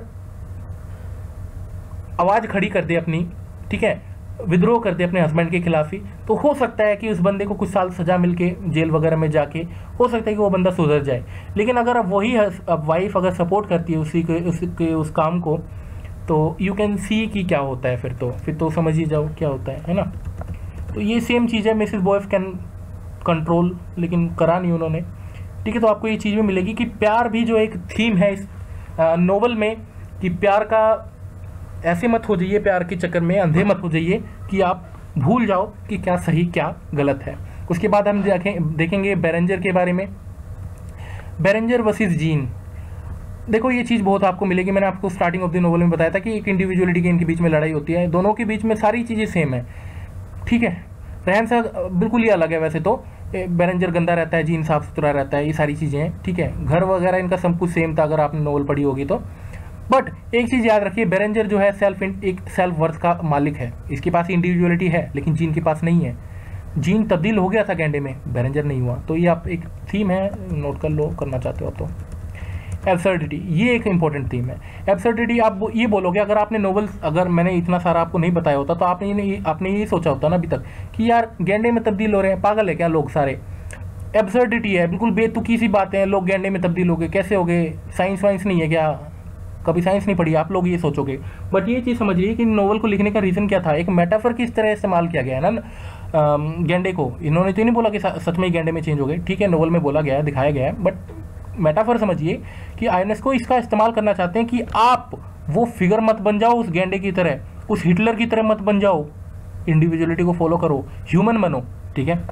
आवाज़ खड़ी कर दे अपनी, ठीक है, विद्रोह कर दे अपने हस्बैंड के खिलाफ ही, तो हो सकता है कि उस बंदे को कुछ साल सजा मिलके जेल वगैरह में जाके हो सकता है कि वो बंदा सुधर जाए। लेकिन अगर अब वही अब वाइफ अगर सपोर्ट करती है उसी के उसके उस काम को, तो यू कैन सी कि क्या होता है। फिर तो फिर तो समझ ही जाओ क्या होता है है ना। तो ये सेम चीज़ है, मिसिस बेओफ कैन कंट्रोल, लेकिन करा नहीं उन्होंने, ठीक है। तो आपको ये चीज़ भी मिलेगी कि प्यार भी जो एक थीम है इस नोवेल में, कि प्यार का ऐसे मत हो जाइए, प्यार के चक्कर में अंधे मत हो जाइए कि आप भूल जाओ कि क्या सही क्या गलत है। उसके बाद हम देखें देखेंगे बेरेंजर के बारे में, बेरेंजर वर्सेस जीन। देखो ये चीज़ बहुत आपको मिलेगी, मैंने आपको स्टार्टिंग ऑफ द नोवेल में बताया था कि एक इंडिविजुअलिटी के इनके बीच में लड़ाई होती है, दोनों के बीच में सारी चीज़ें सेम है, ठीक है। रहन सहन बिल्कुल ही अलग है, वैसे तो बेरेंजर गंदा रहता है, जीन साफ सुथरा रहता है, ये सारी चीज़ें हैं, ठीक है। घर वगैरह इनका सब कुछ सेम था अगर आपने नोवेल पढ़ी होगी तो। बट एक चीज़ याद रखिए, बेरेंजर जो है सेल्फ एक सेल्फ वर्थ का मालिक है, इसके पास इंडिविजुअलिटी है, लेकिन जीन के पास नहीं है। जीन तब्दील हो गया था गैंडे में, बेरेंजर नहीं हुआ। तो ये आप एक थीम है, नोट कर लो, करना चाहते हो तो। एब्सर्डिटी, ये एक इंपॉर्टेंट थीम है। एब्सर्डिटी आप ये बोलोगे, अगर आपने नोवेल, अगर मैंने इतना सारा आपको नहीं बताया होता तो आपने ये आपने ये सोचा होता ना अभी तक कि यार गैंडे में तब्दील हो रहे हैं, पागल है क्या लोग सारे। एब्सर्डिटी है, बिल्कुल बेतुकी सी बातें हैं, लोग गैंडे में तब्दील हो गए, कैसे हो गए, साइंस वाइंस नहीं है क्या, कभी साइंस नहीं पढ़ी आप लोग ये सोचोगे। बट ये चीज़ समझिए कि नोवेल को लिखने का रीज़न क्या था, एक मेटाफर किस तरह इस्तेमाल किया गया है ना गैंडे को। इन्होंने तो नहीं बोला कि सच में ही गैंडे में चेंज हो गए, ठीक है, नोवेल में बोला गया है, दिखाया गया है, बट मेटाफर समझिए कि आईएनएस को इसका इस्तेमाल करना चाहते हैं कि आप वो फिगर मत बन जाओ उस गैंडे की तरह, उस हिटलर की तरह मत बन जाओ, इंडिविजुअलिटी को फॉलो करो, ह्यूमन बनो, ठीक है।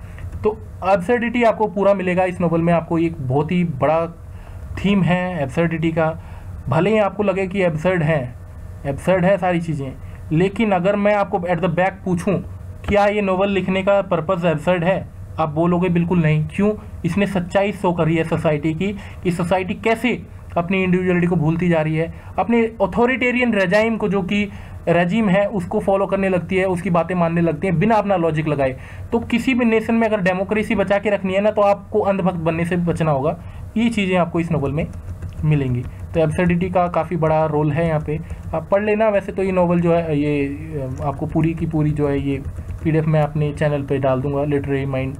तो एब्सर्डिटी आपको पूरा मिलेगा इस नोवेल में। आपको एक बहुत ही बड़ा थीम है एब्सर्डिटी का। भले ही आपको लगे कि एब्सर्ड है, एब्सर्ड है सारी चीज़ें, लेकिन अगर मैं आपको एट द बैक पूछूं क्या ये नोवेल लिखने का पर्पस एब्सर्ड है, आप बोलोगे बिल्कुल नहीं। क्यों? इसने सच्चाई शो करी है सोसाइटी की, कि सोसाइटी कैसे अपनी इंडिविजुअलिटी को भूलती जा रही है, अपने अथॉरिटेरियन रेजाइम को, जो कि रेजिम है, उसको फॉलो करने लगती है, उसकी बातें मानने लगती है बिना अपना लॉजिक लगाए। तो किसी भी नेशन में अगर डेमोक्रेसी बचा के रखनी है ना, तो आपको अंधभक्त बनने से बचना होगा। ये चीज़ें आपको इस नोवेल में मिलेंगी। तो एब्सर्डिटी का काफ़ी बड़ा रोल है यहाँ पे, आप पढ़ लेना। वैसे तो ये नोवेल जो है ये आपको पूरी की पूरी जो है ये पीडीएफ मैं अपने चैनल पे डाल दूंगा, लिटरेरी माइंड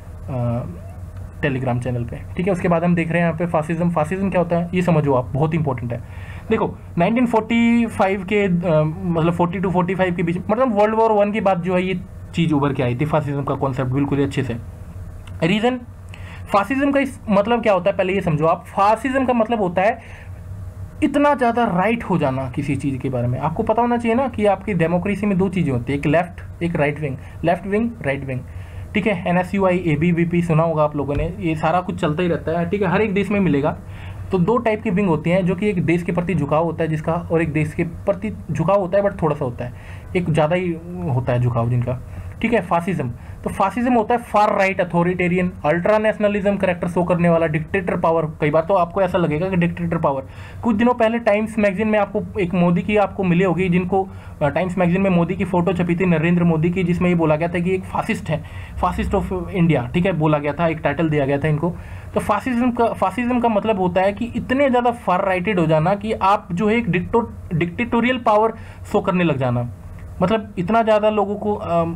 टेलीग्राम चैनल पे, ठीक है। उसके बाद हम देख रहे हैं यहाँ पे फासिज्म। फासिज्म क्या होता है ये समझो आप, बहुत इंपॉर्टेंट है। देखो नाइनटीन फोर्टी फाइव के आ, मतलब फोर्टी टू फोर्टी फाइव के बीच, मतलब वर्ल्ड वॉर वन के बाद जो है ये चीज़ उभर के आई थी, फासिज्म का कॉन्सेप्ट बिल्कुल अच्छे से। रीज़न, फासिज्म का इस मतलब क्या होता है पहले ये समझो आप। फासिज्म का मतलब होता है इतना ज़्यादा राइट हो जाना किसी चीज़ के बारे में। आपको पता होना चाहिए ना कि आपकी डेमोक्रेसी में दो चीज़ें होती है, एक लेफ्ट एक right wing, left wing right wing, ठीक है। N S U I, A B V P सुना होगा आप लोगों ने, ये सारा कुछ चलता ही रहता है, ठीक है, हर एक देश में मिलेगा। तो दो टाइप की विंग होती हैं, जो कि एक देश के प्रति झुकाव होता है जिसका, और एक देश के प्रति झुकाव होता है बट थोड़ा सा होता है, एक ज़्यादा ही होता है झुकाव जिनका, ठीक है। फासिज्म, तो फासिज्म होता है far right authoritarian ultra nationalism character show करने वाला, डिक्टेटर पावर। कई बार तो आपको ऐसा लगेगा कि डिक्टेटर पावर। कुछ दिनों पहले टाइम्स मैगजीन में आपको एक मोदी की आपको मिली होगी, जिनको टाइम्स मैगजीन में मोदी की फोटो छपी थी नरेंद्र मोदी की, जिसमें ये बोला गया था कि एक फासिस्ट है, फासिस्ट ऑफ इंडिया, ठीक है, बोला गया था, एक टाइटल दिया गया था इनको। तो फासिज्म का फासिज्म का मतलब होता है कि इतने ज़्यादा फार राइटेड हो जाना कि आप जो है एक डिक्टो डिक्टेटोरियल पावर शो करने लग जाना, मतलब इतना ज़्यादा लोगों को आ,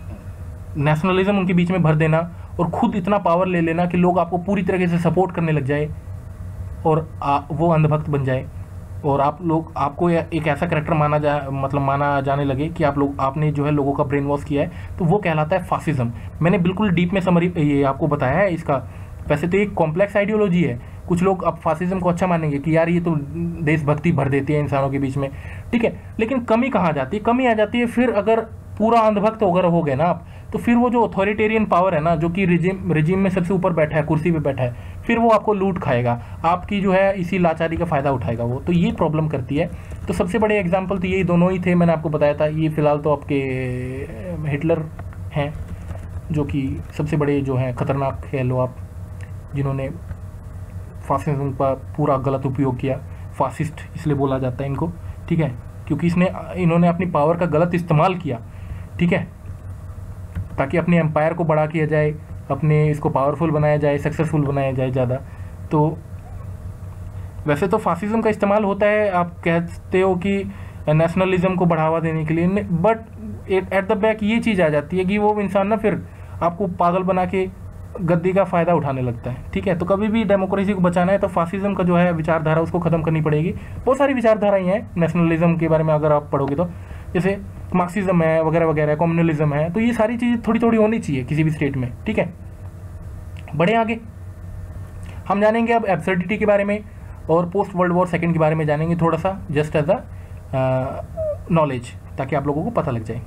नेशनलिज्म उनके बीच में भर देना और खुद इतना पावर ले लेना कि लोग आपको पूरी तरीके से सपोर्ट करने लग जाए और आ, वो अंधभक्त बन जाए, और आप लोग आपको एक ऐसा करेक्टर माना जा मतलब माना जाने लगे कि आप लोग आपने जो है लोगों का ब्रेन वॉश किया है। तो वो कहलाता है फासिज्म। मैंने बिल्कुल डीप में समरी ये आपको बताया है इसका। वैसे तो एक कॉम्प्लेक्स आइडियोलॉजी है। कुछ लोग अब फासिज्म को अच्छा मानेंगे कि यार ये तो देशभक्ति भर देती है इंसानों के बीच में, ठीक है, लेकिन कमी कहाँ जाती है? कमी आ जाती है फिर अगर पूरा अंधभक्त वगैरह हो गए ना आप, तो फिर वो जो अथॉरिटेरियन पावर है ना, जो कि रिजिम रिजिम में सबसे ऊपर बैठा है, कुर्सी पे बैठा है, फिर वो आपको लूट खाएगा, आपकी जो है इसी लाचारी का फ़ायदा उठाएगा वो। तो ये प्रॉब्लम करती है। तो सबसे बड़े एग्जाम्पल तो यही दोनों ही थे, मैंने आपको बताया था। ये फिलहाल तो आपके हिटलर हैं, जो कि सबसे बड़े जो हैं खतरनाक कह लो आप, जिन्होंने फासिज्म का पूरा गलत उपयोग किया। फासिस्ट इसलिए बोला जाता है इनको, ठीक है, क्योंकि इसने इन्होंने अपनी पावर का गलत इस्तेमाल किया, ठीक है, ताकि अपने एम्पायर को बड़ा किया जाए, अपने इसको पावरफुल बनाया जाए, सक्सेसफुल बनाया जाए ज़्यादा। तो वैसे तो फासिज्म का इस्तेमाल होता है, आप कहते हो कि नेशनलिज्म को बढ़ावा देने के लिए, बट एट द बैक ये चीज़ आ जाती है कि वो इंसान ना फिर आपको पागल बना के गद्दी का फ़ायदा उठाने लगता है, ठीक है। तो कभी भी डेमोक्रेसी को बचाना है तो फासिज्म का जो है विचारधारा उसको ख़त्म करनी पड़ेगी। बहुत सारी विचारधाराएं हैं नेशनलिज्म के बारे में अगर आप पढ़ोगे तो, जैसे मार्क्सिज्म है वगैरह वगैरह, कम्युनलिज्म है। तो ये सारी चीज़ें थोड़ी थोड़ी होनी चाहिए किसी भी स्टेट में, ठीक है। बढ़े आगे, हम जानेंगे अब एब्सर्डिटी के बारे में और पोस्ट वर्ल्ड वॉर सेकेंड के बारे में जानेंगे थोड़ा सा, जस्ट एज अ नॉलेज, ताकि आप लोगों को पता लग जाए।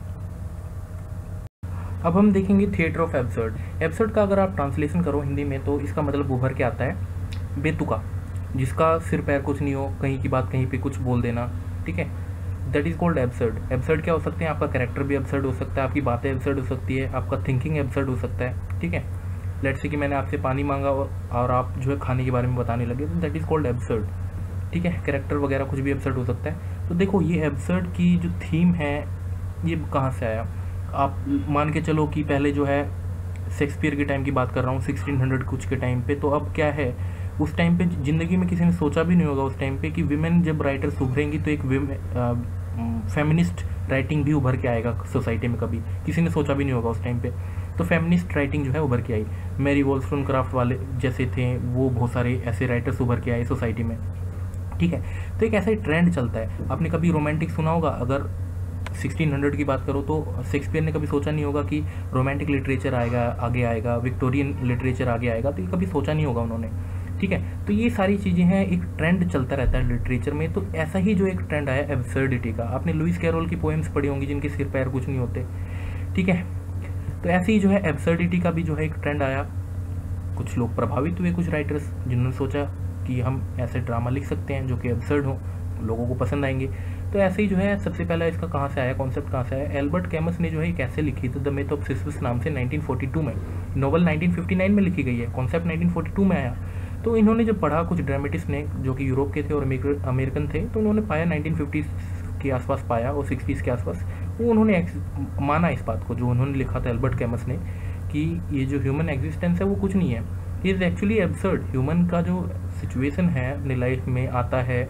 अब हम देखेंगे थिएटर ऑफ एब्सर्ड। एब्सर्ड का अगर आप ट्रांसलेशन करो हिंदी में तो इसका मतलब उभर के आता है बेतुका, जिसका सिर पैर कुछ नहीं हो, कहीं की बात कहीं पे कुछ बोल देना, ठीक है, that is called absurd. Absurd क्या हो सकते हैं? आपका कैरेक्टर भी एब्सर्ड हो सकता है, आपकी बातें एब्सर्ड हो सकती है, आपका थिंकिंग एब्सर्ड हो सकता है, ठीक है। लेट्स से कि मैंने आपसे पानी मांगा और आप जो है खाने के बारे में बताने लगे, तो दैट इज़ कॉल्ड एब्सर्ड, ठीक है। कैरेक्टर वगैरह कुछ भी एब्सर्ड हो सकता है। तो देखो ये एब्सर्ड की जो थीम है ये कहाँ से आया? आप मान के चलो कि पहले जो है शेक्सपियर के टाइम की बात कर रहा हूँ, सिक्सटीन हंड्रेड कुछ के टाइम पे। तो अब क्या है, उस टाइम पे ज़िंदगी में किसी ने सोचा भी नहीं होगा उस टाइम पे कि विमेन जब राइटर्स उभरेंगी तो एक फेमिनिस्ट राइटिंग भी उभर के आएगा सोसाइटी में। कभी किसी ने सोचा भी नहीं होगा उस टाइम पे। तो फेमिनिस्ट राइटिंग जो है उभर के आई। मैरी वॉल्सटोनक्राफ्ट वाले जैसे थे वो, बहुत सारे ऐसे राइटर्स उभर के आए सोसाइटी में, ठीक है। तो एक ऐसा ही ट्रेंड चलता है। आपने कभी रोमांटिक सुना होगा? अगर सिक्सटीन हंड्रेड की बात करो तो शेक्सपियर ने कभी सोचा नहीं होगा कि रोमांटिक लिटरेचर आएगा, आगे आएगा, विक्टोरियन लिटरेचर आगे आएगा, तो ये कभी सोचा नहीं होगा उन्होंने, ठीक है। तो ये सारी चीज़ें हैं, एक ट्रेंड चलता रहता है लिटरेचर में। तो ऐसा ही जो एक ट्रेंड आया एब्सर्डिटी का। आपने लुइस कैरोल की पोएम्स पढ़ी होंगी जिनके सिर पैर कुछ नहीं होते, ठीक है। तो ऐसे ही जो है एब्सर्डिटी का भी जो है एक ट्रेंड आया, कुछ लोग प्रभावित हुए, कुछ राइटर्स जिन्होंने सोचा कि हम ऐसे ड्रामा लिख सकते हैं जो कि एब्सर्ड हो, लोगों को पसंद आएंगे। तो ऐसे ही जो है सबसे पहला इसका कहाँ से आया, कॉन्सेप्ट कहाँ से आया, एल्बर्ट कैमस ने जो है कैसे लिखी थी द मिथ ऑफ सिसिफस नाम से नाइनटीन फोर्टी टू में, नोवेल नाइनटीन फिफ्टी नाइन में लिखी गई है, कॉन्सेप्ट नाइनटीन फोर्टी टू में आया। तो इन्होंने जब पढ़ा कुछ ड्रामेटिस्ट ने जो कि यूरोप के थे और अमेरिकन थे, तो उन्होंने पाया नाइनटीन फिफ्टी के आसपास पाया और सिक्सटीज़ के आसपास, वो उन्होंने माना इस बात को जो उन्होंने लिखा था एल्बर्ट कैमस ने, कि ये जो ह्यूमन एग्जिस्टेंस है वो कुछ नहीं है, ये इज़ एक्चुअली एब्सर्ड। ह्यूमन का जो सिचुएशन है अपनी लाइफ में, आता है,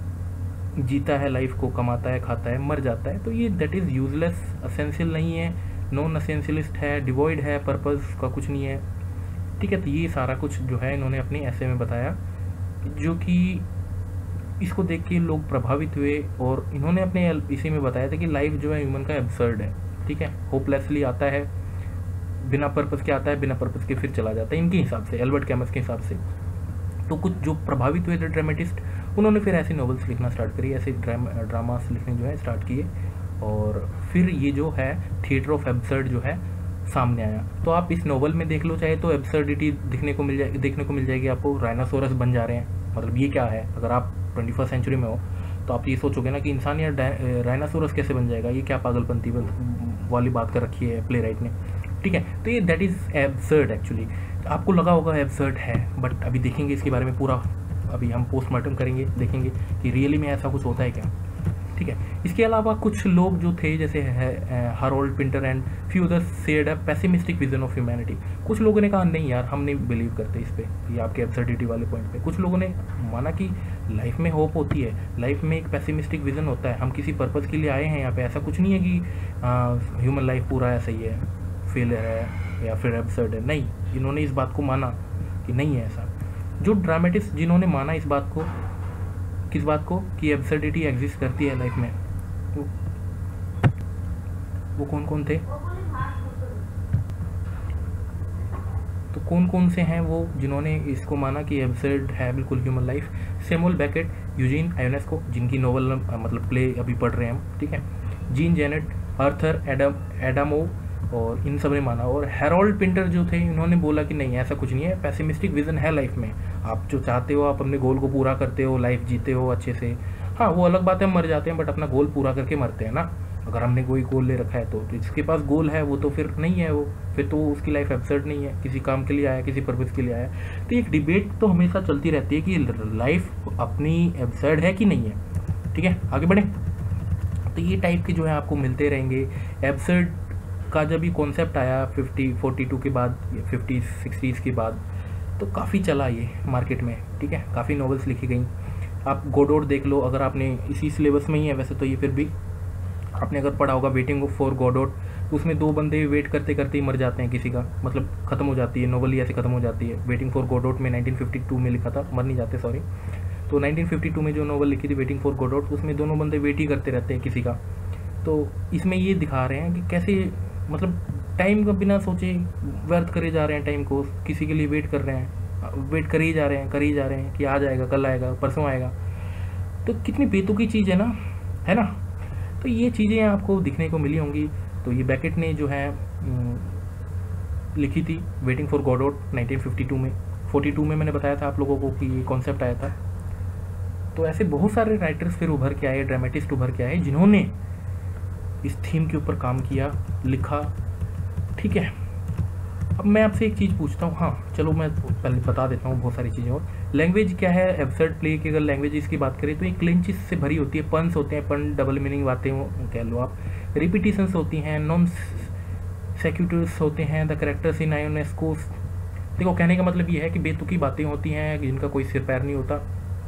जीता है लाइफ को, कमाता है, खाता है, मर जाता है, तो ये दैट इज़ यूजलेस, असेंशियल नहीं है, नॉन असेंशियलिस्ट है, डिवॉइड है, पर्पस का कुछ नहीं है, ठीक है। तो ये सारा कुछ जो है इन्होंने अपने ऐसे में बताया, जो कि इसको देख के लोग प्रभावित हुए और इन्होंने अपने इसी में बताया था कि लाइफ जो है ह्यूमन का एब्सर्ड है, ठीक है, होपलेसली आता है, बिना पर्पस के आता है, बिना पर्पस के फिर चला जाता है, इनके हिसाब से, एल्बर्ट कैमस के हिसाब से। तो कुछ जो प्रभावित हुए थे ड्रामेटिस्ट, उन्होंने फिर ऐसे नॉवेल्स लिखना स्टार्ट करी, ऐसे ड्रामा ड्रामास लिखने जो है स्टार्ट किए, और फिर ये जो है थिएटर ऑफ एब्सर्ड जो है सामने आया। तो आप इस नॉवल में देख लो चाहे तो एब्सर्डिटी दिखने को मिल जाए देखने को मिल जाएगी आपको, राइनासोरस बन जा रहे हैं, मतलब ये क्या है, अगर आप ट्वेंटी फर्स्ट सेंचुरी में हो तो आप ये सोचोगे ना कि इंसान या राइनासोरस कैसे बन जाएगा, ये क्या पागलपंती वाली बात कर रखी है प्ले राइट ने, ठीक है। तो ये दैट इज़ एब्सर्ड एक्चुअली, आपको लगा होगा एब्सर्ड है, बट अभी देखेंगे इसके बारे में पूरा, अभी हम पोस्टमार्टम करेंगे, देखेंगे कि रियली में ऐसा कुछ होता है क्या, ठीक है। इसके अलावा कुछ लोग जो थे जैसे Harold Pinter and few others shared a pessimistic vision of humanity, कुछ लोगों ने कहा नहीं यार हम नहीं बिलीव करते इस पे, ये आपके एब्सर्डिटी वाले पॉइंट पे। कुछ लोगों ने माना कि लाइफ में होप होती है, लाइफ में एक पेसिमिस्टिक विजन होता है, हम किसी पर्पज़ के लिए आए हैं यहाँ पे, ऐसा कुछ नहीं है कि ह्यूमन लाइफ पूरा ऐसा ही है, फेलियर है या फिर एब्सर्ड है, नहीं, इन्होंने इस बात को माना कि नहीं है ऐसा। जो ड्रामेटिस्ट जिन्होंने माना इस बात को, किस बात को, कि एब्सर्डिटी एग्जिस्ट करती है लाइफ में, वो, वो कौन कौन थे, तो कौन कौन से हैं वो जिन्होंने इसको माना कि एब्सर्ड है बिल्कुल human life. Samuel Beckett, Eugene Ionesco, जिनकी नोवेल मतलब प्ले अभी पढ़ रहे हैं हम, ठीक है, Jean Genet, Arthur Adam Adamov, और इन सब ने माना। और हैरोल्ड पिंटर जो थे इन्होंने बोला कि नहीं ऐसा कुछ नहीं है, पेसिमिस्टिक विजन है लाइफ में, आप जो चाहते हो आप अपने गोल को पूरा करते हो, लाइफ जीते हो अच्छे से, हाँ वो अलग बात है मर जाते हैं, बट अपना गोल पूरा करके मरते हैं ना, अगर हमने कोई गोल ले रखा है तो, तो जिसके पास गोल है वो तो फिर नहीं है, वो फिर तो उसकी लाइफ एब्सर्ड नहीं है, किसी काम के लिए आया, किसी पर्पज़ के लिए आया। तो एक डिबेट तो हमेशा चलती रहती है कि लाइफ अपनी एब्सर्ड है कि नहीं है, ठीक है, आगे बढ़े। तो ये टाइप के जो है आपको मिलते रहेंगे। एब्सर्ड का जब ये कॉन्सेप्ट आया फिफ्टी फोर्टी टू के बाद, फिफ्टी सिक्सटीज़ के बाद, तो काफ़ी चला ये मार्केट में, ठीक है, काफ़ी नॉवेल्स लिखी गई। आप गोडोट देख लो, अगर आपने इसी सिलेबस में ही है वैसे तो ये, फिर भी आपने अगर पढ़ा होगा वेटिंग फॉर गोडोट, उसमें दो बंदे वेट करते करते ही मर जाते हैं, किसी का मतलब ख़त्म हो जाती है, नोवेल ही ऐसे ख़त्म हो जाती है। वेटिंग फॉर गोडोट में नाइनटीन फिफ्टी टू में लिखा था, मर नहीं जाते सॉरी, तो नाइनटीन फिफ्टी टू में जो नोवेल लिखी थी वेटिंग फॉर गोडोट, उसमें दोनों बंदे वेट ही करते रहते हैं किसी का। तो इसमें ये दिखा रहे हैं कि कैसे मतलब टाइम का बिना सोचे व्यर्थ करे जा रहे हैं टाइम को, किसी के लिए वेट कर रहे हैं, वेट कर ही जा रहे हैं कर ही जा रहे हैं कि आ जाएगा, कल आएगा, परसों आएगा। तो कितनी बेतुकी चीज़ है ना, है ना। तो ये चीज़ें आपको दिखने को मिली होंगी। तो ये बेकेट ने जो है लिखी थी waiting for Godot nineteen fifty two में, फोर्टी टू में मैंने बताया था आप लोगों को कि ये कॉन्सेप्ट आया था। तो ऐसे बहुत सारे राइटर्स फिर उभर के आए, ड्रामेटिस्ट उभर के आए, जिन्होंने इस थीम के ऊपर काम किया, लिखा, ठीक है। अब मैं आपसे एक चीज़ पूछता हूँ, हाँ चलो मैं पहले बता देता हूँ बहुत सारी चीज़ें। और लैंग्वेज क्या है, एब्सर्ड प्ले की अगर लैंग्वेज की बात करें तो ये क्लिंचेस से भरी होती है, पन्स होते हैं, पन डबल मीनिंग बातें कह लो आप, रिपीटिशंस होती हैं, नॉन सेक्यूटर्स होते हैं, द करेक्टर्स इन आयोनेस्को। देखो कहने का मतलब ये है कि बेतुकी बातें होती हैं जिनका कोई सिर पैर नहीं होता,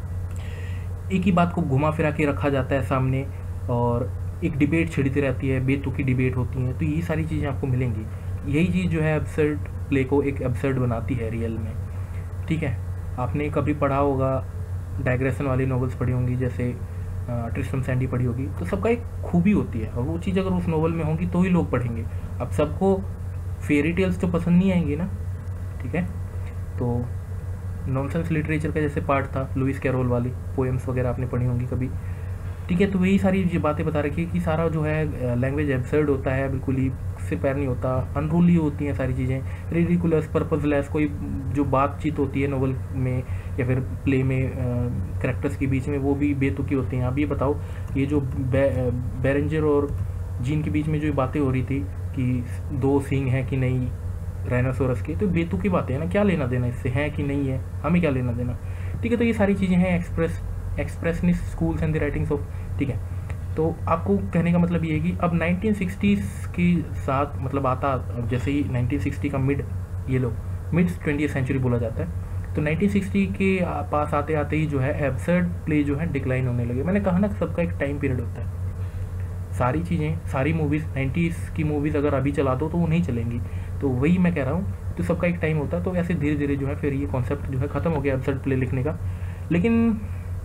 एक ही बात को घुमा फिरा के रखा जाता है सामने, और एक डिबेट छिड़ती रहती है, बेतुकी डिबेट होती हैं। तो ये सारी चीज़ें आपको मिलेंगी। यही चीज़ जो है एब्सर्ड प्ले को एक एब्सर्ड बनाती है रियल में, ठीक है। आपने कभी पढ़ा होगा, डाइग्रेशन वाली नॉवेल्स पढ़ी होंगी, जैसे ट्रिस्टम सैंडी पढ़ी होगी, तो सबका एक खूबी होती है, और वो चीज़ अगर उस नॉवल में होगी तो ही लोग पढ़ेंगे। अब सबको फेरी टेल्स तो पसंद नहीं आएंगी ना, ठीक है। तो नॉनसेंस लिटरेचर का जैसे पार्ट था, लुइस कैरोल वाली पोएम्स वगैरह आपने पढ़ी होंगी कभी, ठीक है। तो वही सारी जो बातें बता रखी है कि सारा जो है लैंग्वेज एब्सर्ड होता है, बिल्कुल ही सिर पैर नहीं होता, अनरूली होती हैं सारी चीज़ें, रिडिकुलस, पर्पसलेस, कोई जो बातचीत होती है नोवेल में या फिर प्ले में कैरेक्टर्स के बीच में वो भी बेतुकी होती हैं। आप ये बताओ, ये जो बे, बेरेंजर और जीन के बीच में जो बातें हो रही थी कि दो सींग हैं कि नहीं राइनोसोरस के, तो बेतुकी बातें हैं ना, क्या लेना देना इससे, है कि नहीं है, हमें क्या लेना देना। ठीक है। तो ये सारी चीज़ें हैं express expressionist schools and the writings of. ठीक है। तो आपको कहने का मतलब ये है कि अब नाइनटीन सिक्सटीज़ के साथ मतलब आता, जैसे ही नाइनटीन सिक्सटी का मिड, ये लो मिड ट्वेंटी सेंचुरी बोला जाता है, तो नाइनटीन सिक्सटी के पास आते आते ही जो है एब्सर्ड प्ले जो है डिक्लाइन होने लगे। मैंने कहा ना सबका एक टाइम पीरियड होता है, सारी चीज़ें, सारी मूवीज़ नाइन्टीज़ की मूवीज़ अगर अभी चला दो तो वो नहीं चलेंगी। तो वही मैं कह रहा हूँ, तो सबका एक टाइम होता है। तो ऐसे धीरे धीरे जो है फिर ये कॉन्सेप्ट जो है ख़त्म हो गया एब्सर्ड प्ले लिखने का। लेकिन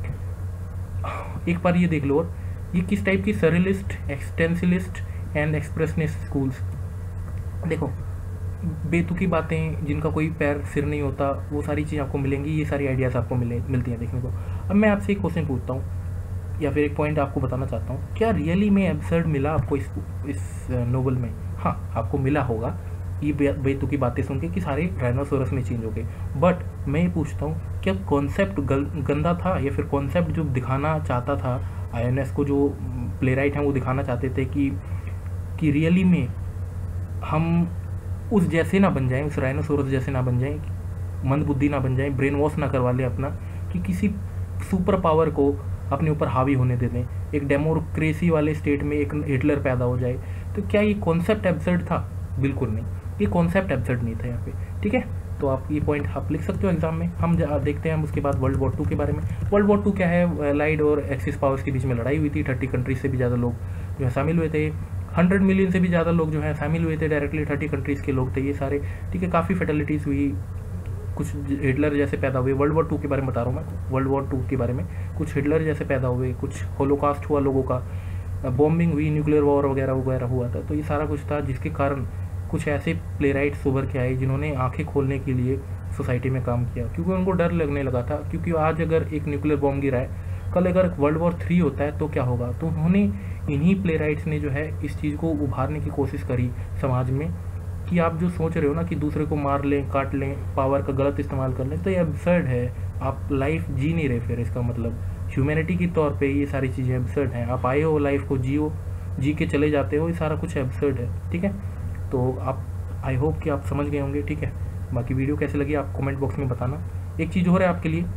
एक बार ये देख लो, और ये किस टाइप की surrealist, existentialist and expressionist schools, देखो बेतुकी बातें जिनका कोई पैर सिर नहीं होता, वो सारी चीज़ आपको मिलेंगी, ये सारी आइडियाज़ आपको मिले मिलती हैं देखने को। अब मैं आपसे एक क्वेश्चन पूछता हूँ या फिर एक पॉइंट आपको बताना चाहता हूँ, क्या रियली में एब्सर्ड मिला आपको इस इस नोवेल में? हाँ, आपको मिला होगा ये बेतुकी बातें सुन के कि सारे राइनोसोरस में चेंज हो गए। बट मैं ये पूछता हूँ, क्या कॉन्सेप्ट गंदा था या फिर कॉन्सेप्ट जो दिखाना चाहता था आईएनएस को, जो प्ले राइट हैं वो दिखाना चाहते थे कि कि रियली में हम उस जैसे ना बन जाएं, उस राइनोसोरस जैसे ना बन जाएं, मंदबुद्धि ना बन जाएं, ब्रेन वॉश ना करवा लें अपना, कि किसी सुपर पावर को अपने ऊपर हावी होने दे दें, एक डेमोक्रेसी वाले स्टेट में एक हिटलर पैदा हो जाए। तो क्या ये कॉन्सेप्ट एब्सर्ड था? बिल्कुल नहीं, ये कॉन्सेप्ट एब्सर्ड नहीं था यहाँ पे। ठीक है। तो आप ये पॉइंट आप लिख सकते हो एग्जाम में। हम देखते हैं हम उसके बाद वर्ल्ड वॉर टू के बारे में। वर्ल्ड वॉर टू क्या है, एलाइड और एक्सिस पावर्स के बीच में लड़ाई हुई थी। थर्टी कंट्रीज से भी ज़्यादा लोग जो है शामिल हुए थे, हंड्रेड मिलियन से भी ज़्यादा लोग जो है शामिल हुए थे डायरेक्टली, थर्टी कंट्रीज़ के लोग थे ये सारे। ठीक है। काफ़ी फैटलिटीज़ हुई, कुछ हिटलर जैसे पैदा हुए। वर्ल्ड वॉर टू के बारे में बता रहा हूँ मैं, वर्ल्ड वॉर टू के बारे में। कुछ हिटलर जैसे पैदा हुए, कुछ होलोकास्ट हुआ लोगों का, बॉम्बिंग हुई, न्यूक्लियर वॉर वगैरह वगैरह हुआ था। तो ये सारा कुछ था जिसके कारण कुछ ऐसे प्ले राइट्स उभर के आए जिन्होंने आंखें खोलने के लिए सोसाइटी में काम किया, क्योंकि उनको डर लगने लगा था। क्योंकि आज अगर एक न्यूक्लियर बॉम्ब गिरा है, कल अगर वर्ल्ड वॉर थ्री होता है तो क्या होगा। तो उन्होंने, इन्हीं प्ले राइट्स ने जो है इस चीज़ को उभारने की कोशिश करी समाज में कि आप जो सोच रहे हो ना कि दूसरे को मार लें, काट लें, पावर का गलत इस्तेमाल कर लें, तो ये एब्सर्ड है। आप लाइफ जी नहीं रहे, फिर इसका मतलब ह्यूमैनिटी के तौर पे ये सारी चीज़ें एब्सर्ड हैं। आप आए हो, लाइफ को जियो, जी के चले जाते हो, ये सारा कुछ एब्सर्ड है। ठीक है। तो आप, आई होप कि आप समझ गए होंगे। ठीक है। बाकी वीडियो कैसे लगी आप कमेंट बॉक्स में बताना। एक चीज़ हो रहा है आपके लिए,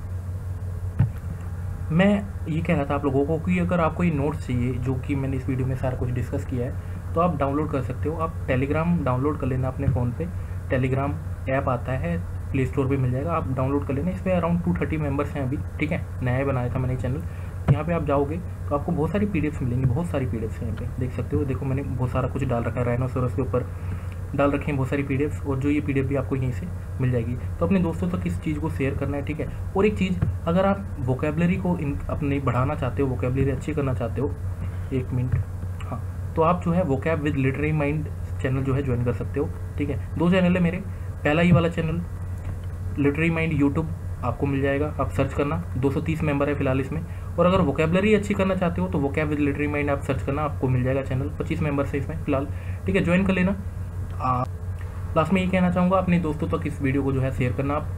मैं ये कह रहा था आप लोगों को कि अगर आपको ये नोट्स चाहिए जो कि मैंने इस वीडियो में सारा कुछ डिस्कस किया है, तो आप डाउनलोड कर सकते हो। आप टेलीग्राम डाउनलोड कर लेना अपने फ़ोन पे, टेलीग्राम ऐप आता है, प्ले स्टोर पे मिल जाएगा, आप डाउनलोड कर लेना। इस पर अराउंड टू थर्टी मेम्बर्स हैं अभी। ठीक है। नया बनाया था मैंने चैनल, यहाँ पे आप जाओगे तो आपको बहुत सारी पीडीएफ्स मिलेंगी, बहुत सारी पीडीएफ्स हैं यहाँ पे, देख सकते हो। देखो मैंने बहुत सारा कुछ डाल रखा है, राइनोसोरस के ऊपर डाल रखे हैं बहुत सारी पीडीएफ्स, और जो ये पीडीएफ भी आपको यहीं से मिल जाएगी। तो अपने दोस्तों तक इस चीज़ को शेयर करना है। ठीक है। और एक चीज़, अगर आप वोकेबलरी को इन अपने बढ़ाना चाहते हो, वोकेबलरी अच्छी करना चाहते हो, एक मिनट, हाँ, तो आप जो है vocab with literary mind channel जो है ज्वाइन कर सकते हो। ठीक है। दो चैनल है मेरे, पहला ये वाला चैनल लिटरेरी माइंड यूट्यूब आपको मिल जाएगा, आप सर्च करना, दो सौ तीस मेंबर है फिलहाल इसमें। और अगर वोकेबलरी अच्छी करना चाहते हो तो वोकैब विद लिटरेरी माइंड आप सर्च करना, आपको मिल जाएगा चैनल, पच्चीस मेंबर है इसमें फिलहाल। ठीक है। ज्वाइन कर लेना। लास्ट में ये कहना चाहूँगा, अपने दोस्तों तक इस वीडियो को जो है शेयर करना। आप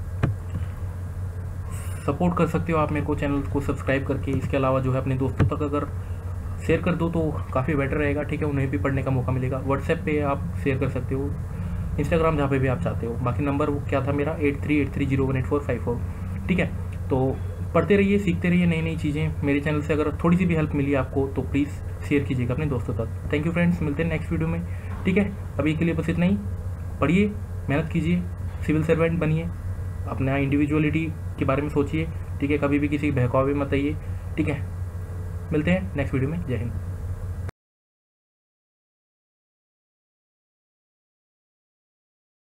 सपोर्ट कर सकते हो आप मेरे को चैनल को सब्सक्राइब करके। इसके अलावा जो है अपने दोस्तों तक अगर शेयर कर दो तो काफ़ी बेटर रहेगा। ठीक है। उन्हें भी पढ़ने का मौका मिलेगा। व्हाट्सएप पे आप शेयर कर सकते हो, इंस्टाग्राम जहाँ पे भी आप चाहते हो। बाकी नंबर वो क्या था मेरा, eight three eight three zero one eight four five four. ठीक है। तो पढ़ते रहिए, सीखते रहिए नई नई चीज़ें। मेरे चैनल से अगर थोड़ी सी भी हेल्प मिली आपको तो प्लीज़ शेयर कीजिएगा अपने दोस्तों तक। थैंक यू फ्रेंड्स, मिलते हैं नेक्स्ट वीडियो में। ठीक है। अभी के लिए बस इतना ही। पढ़िए, मेहनत कीजिए, सिविल सर्वेंट बनिए, अपना इंडिविजुअलिटी के बारे में सोचिए। ठीक है। कभी भी किसी बहकावे मत आइए। ठीक है। मिलते हैं नेक्स्ट वीडियो में। जय हिंद।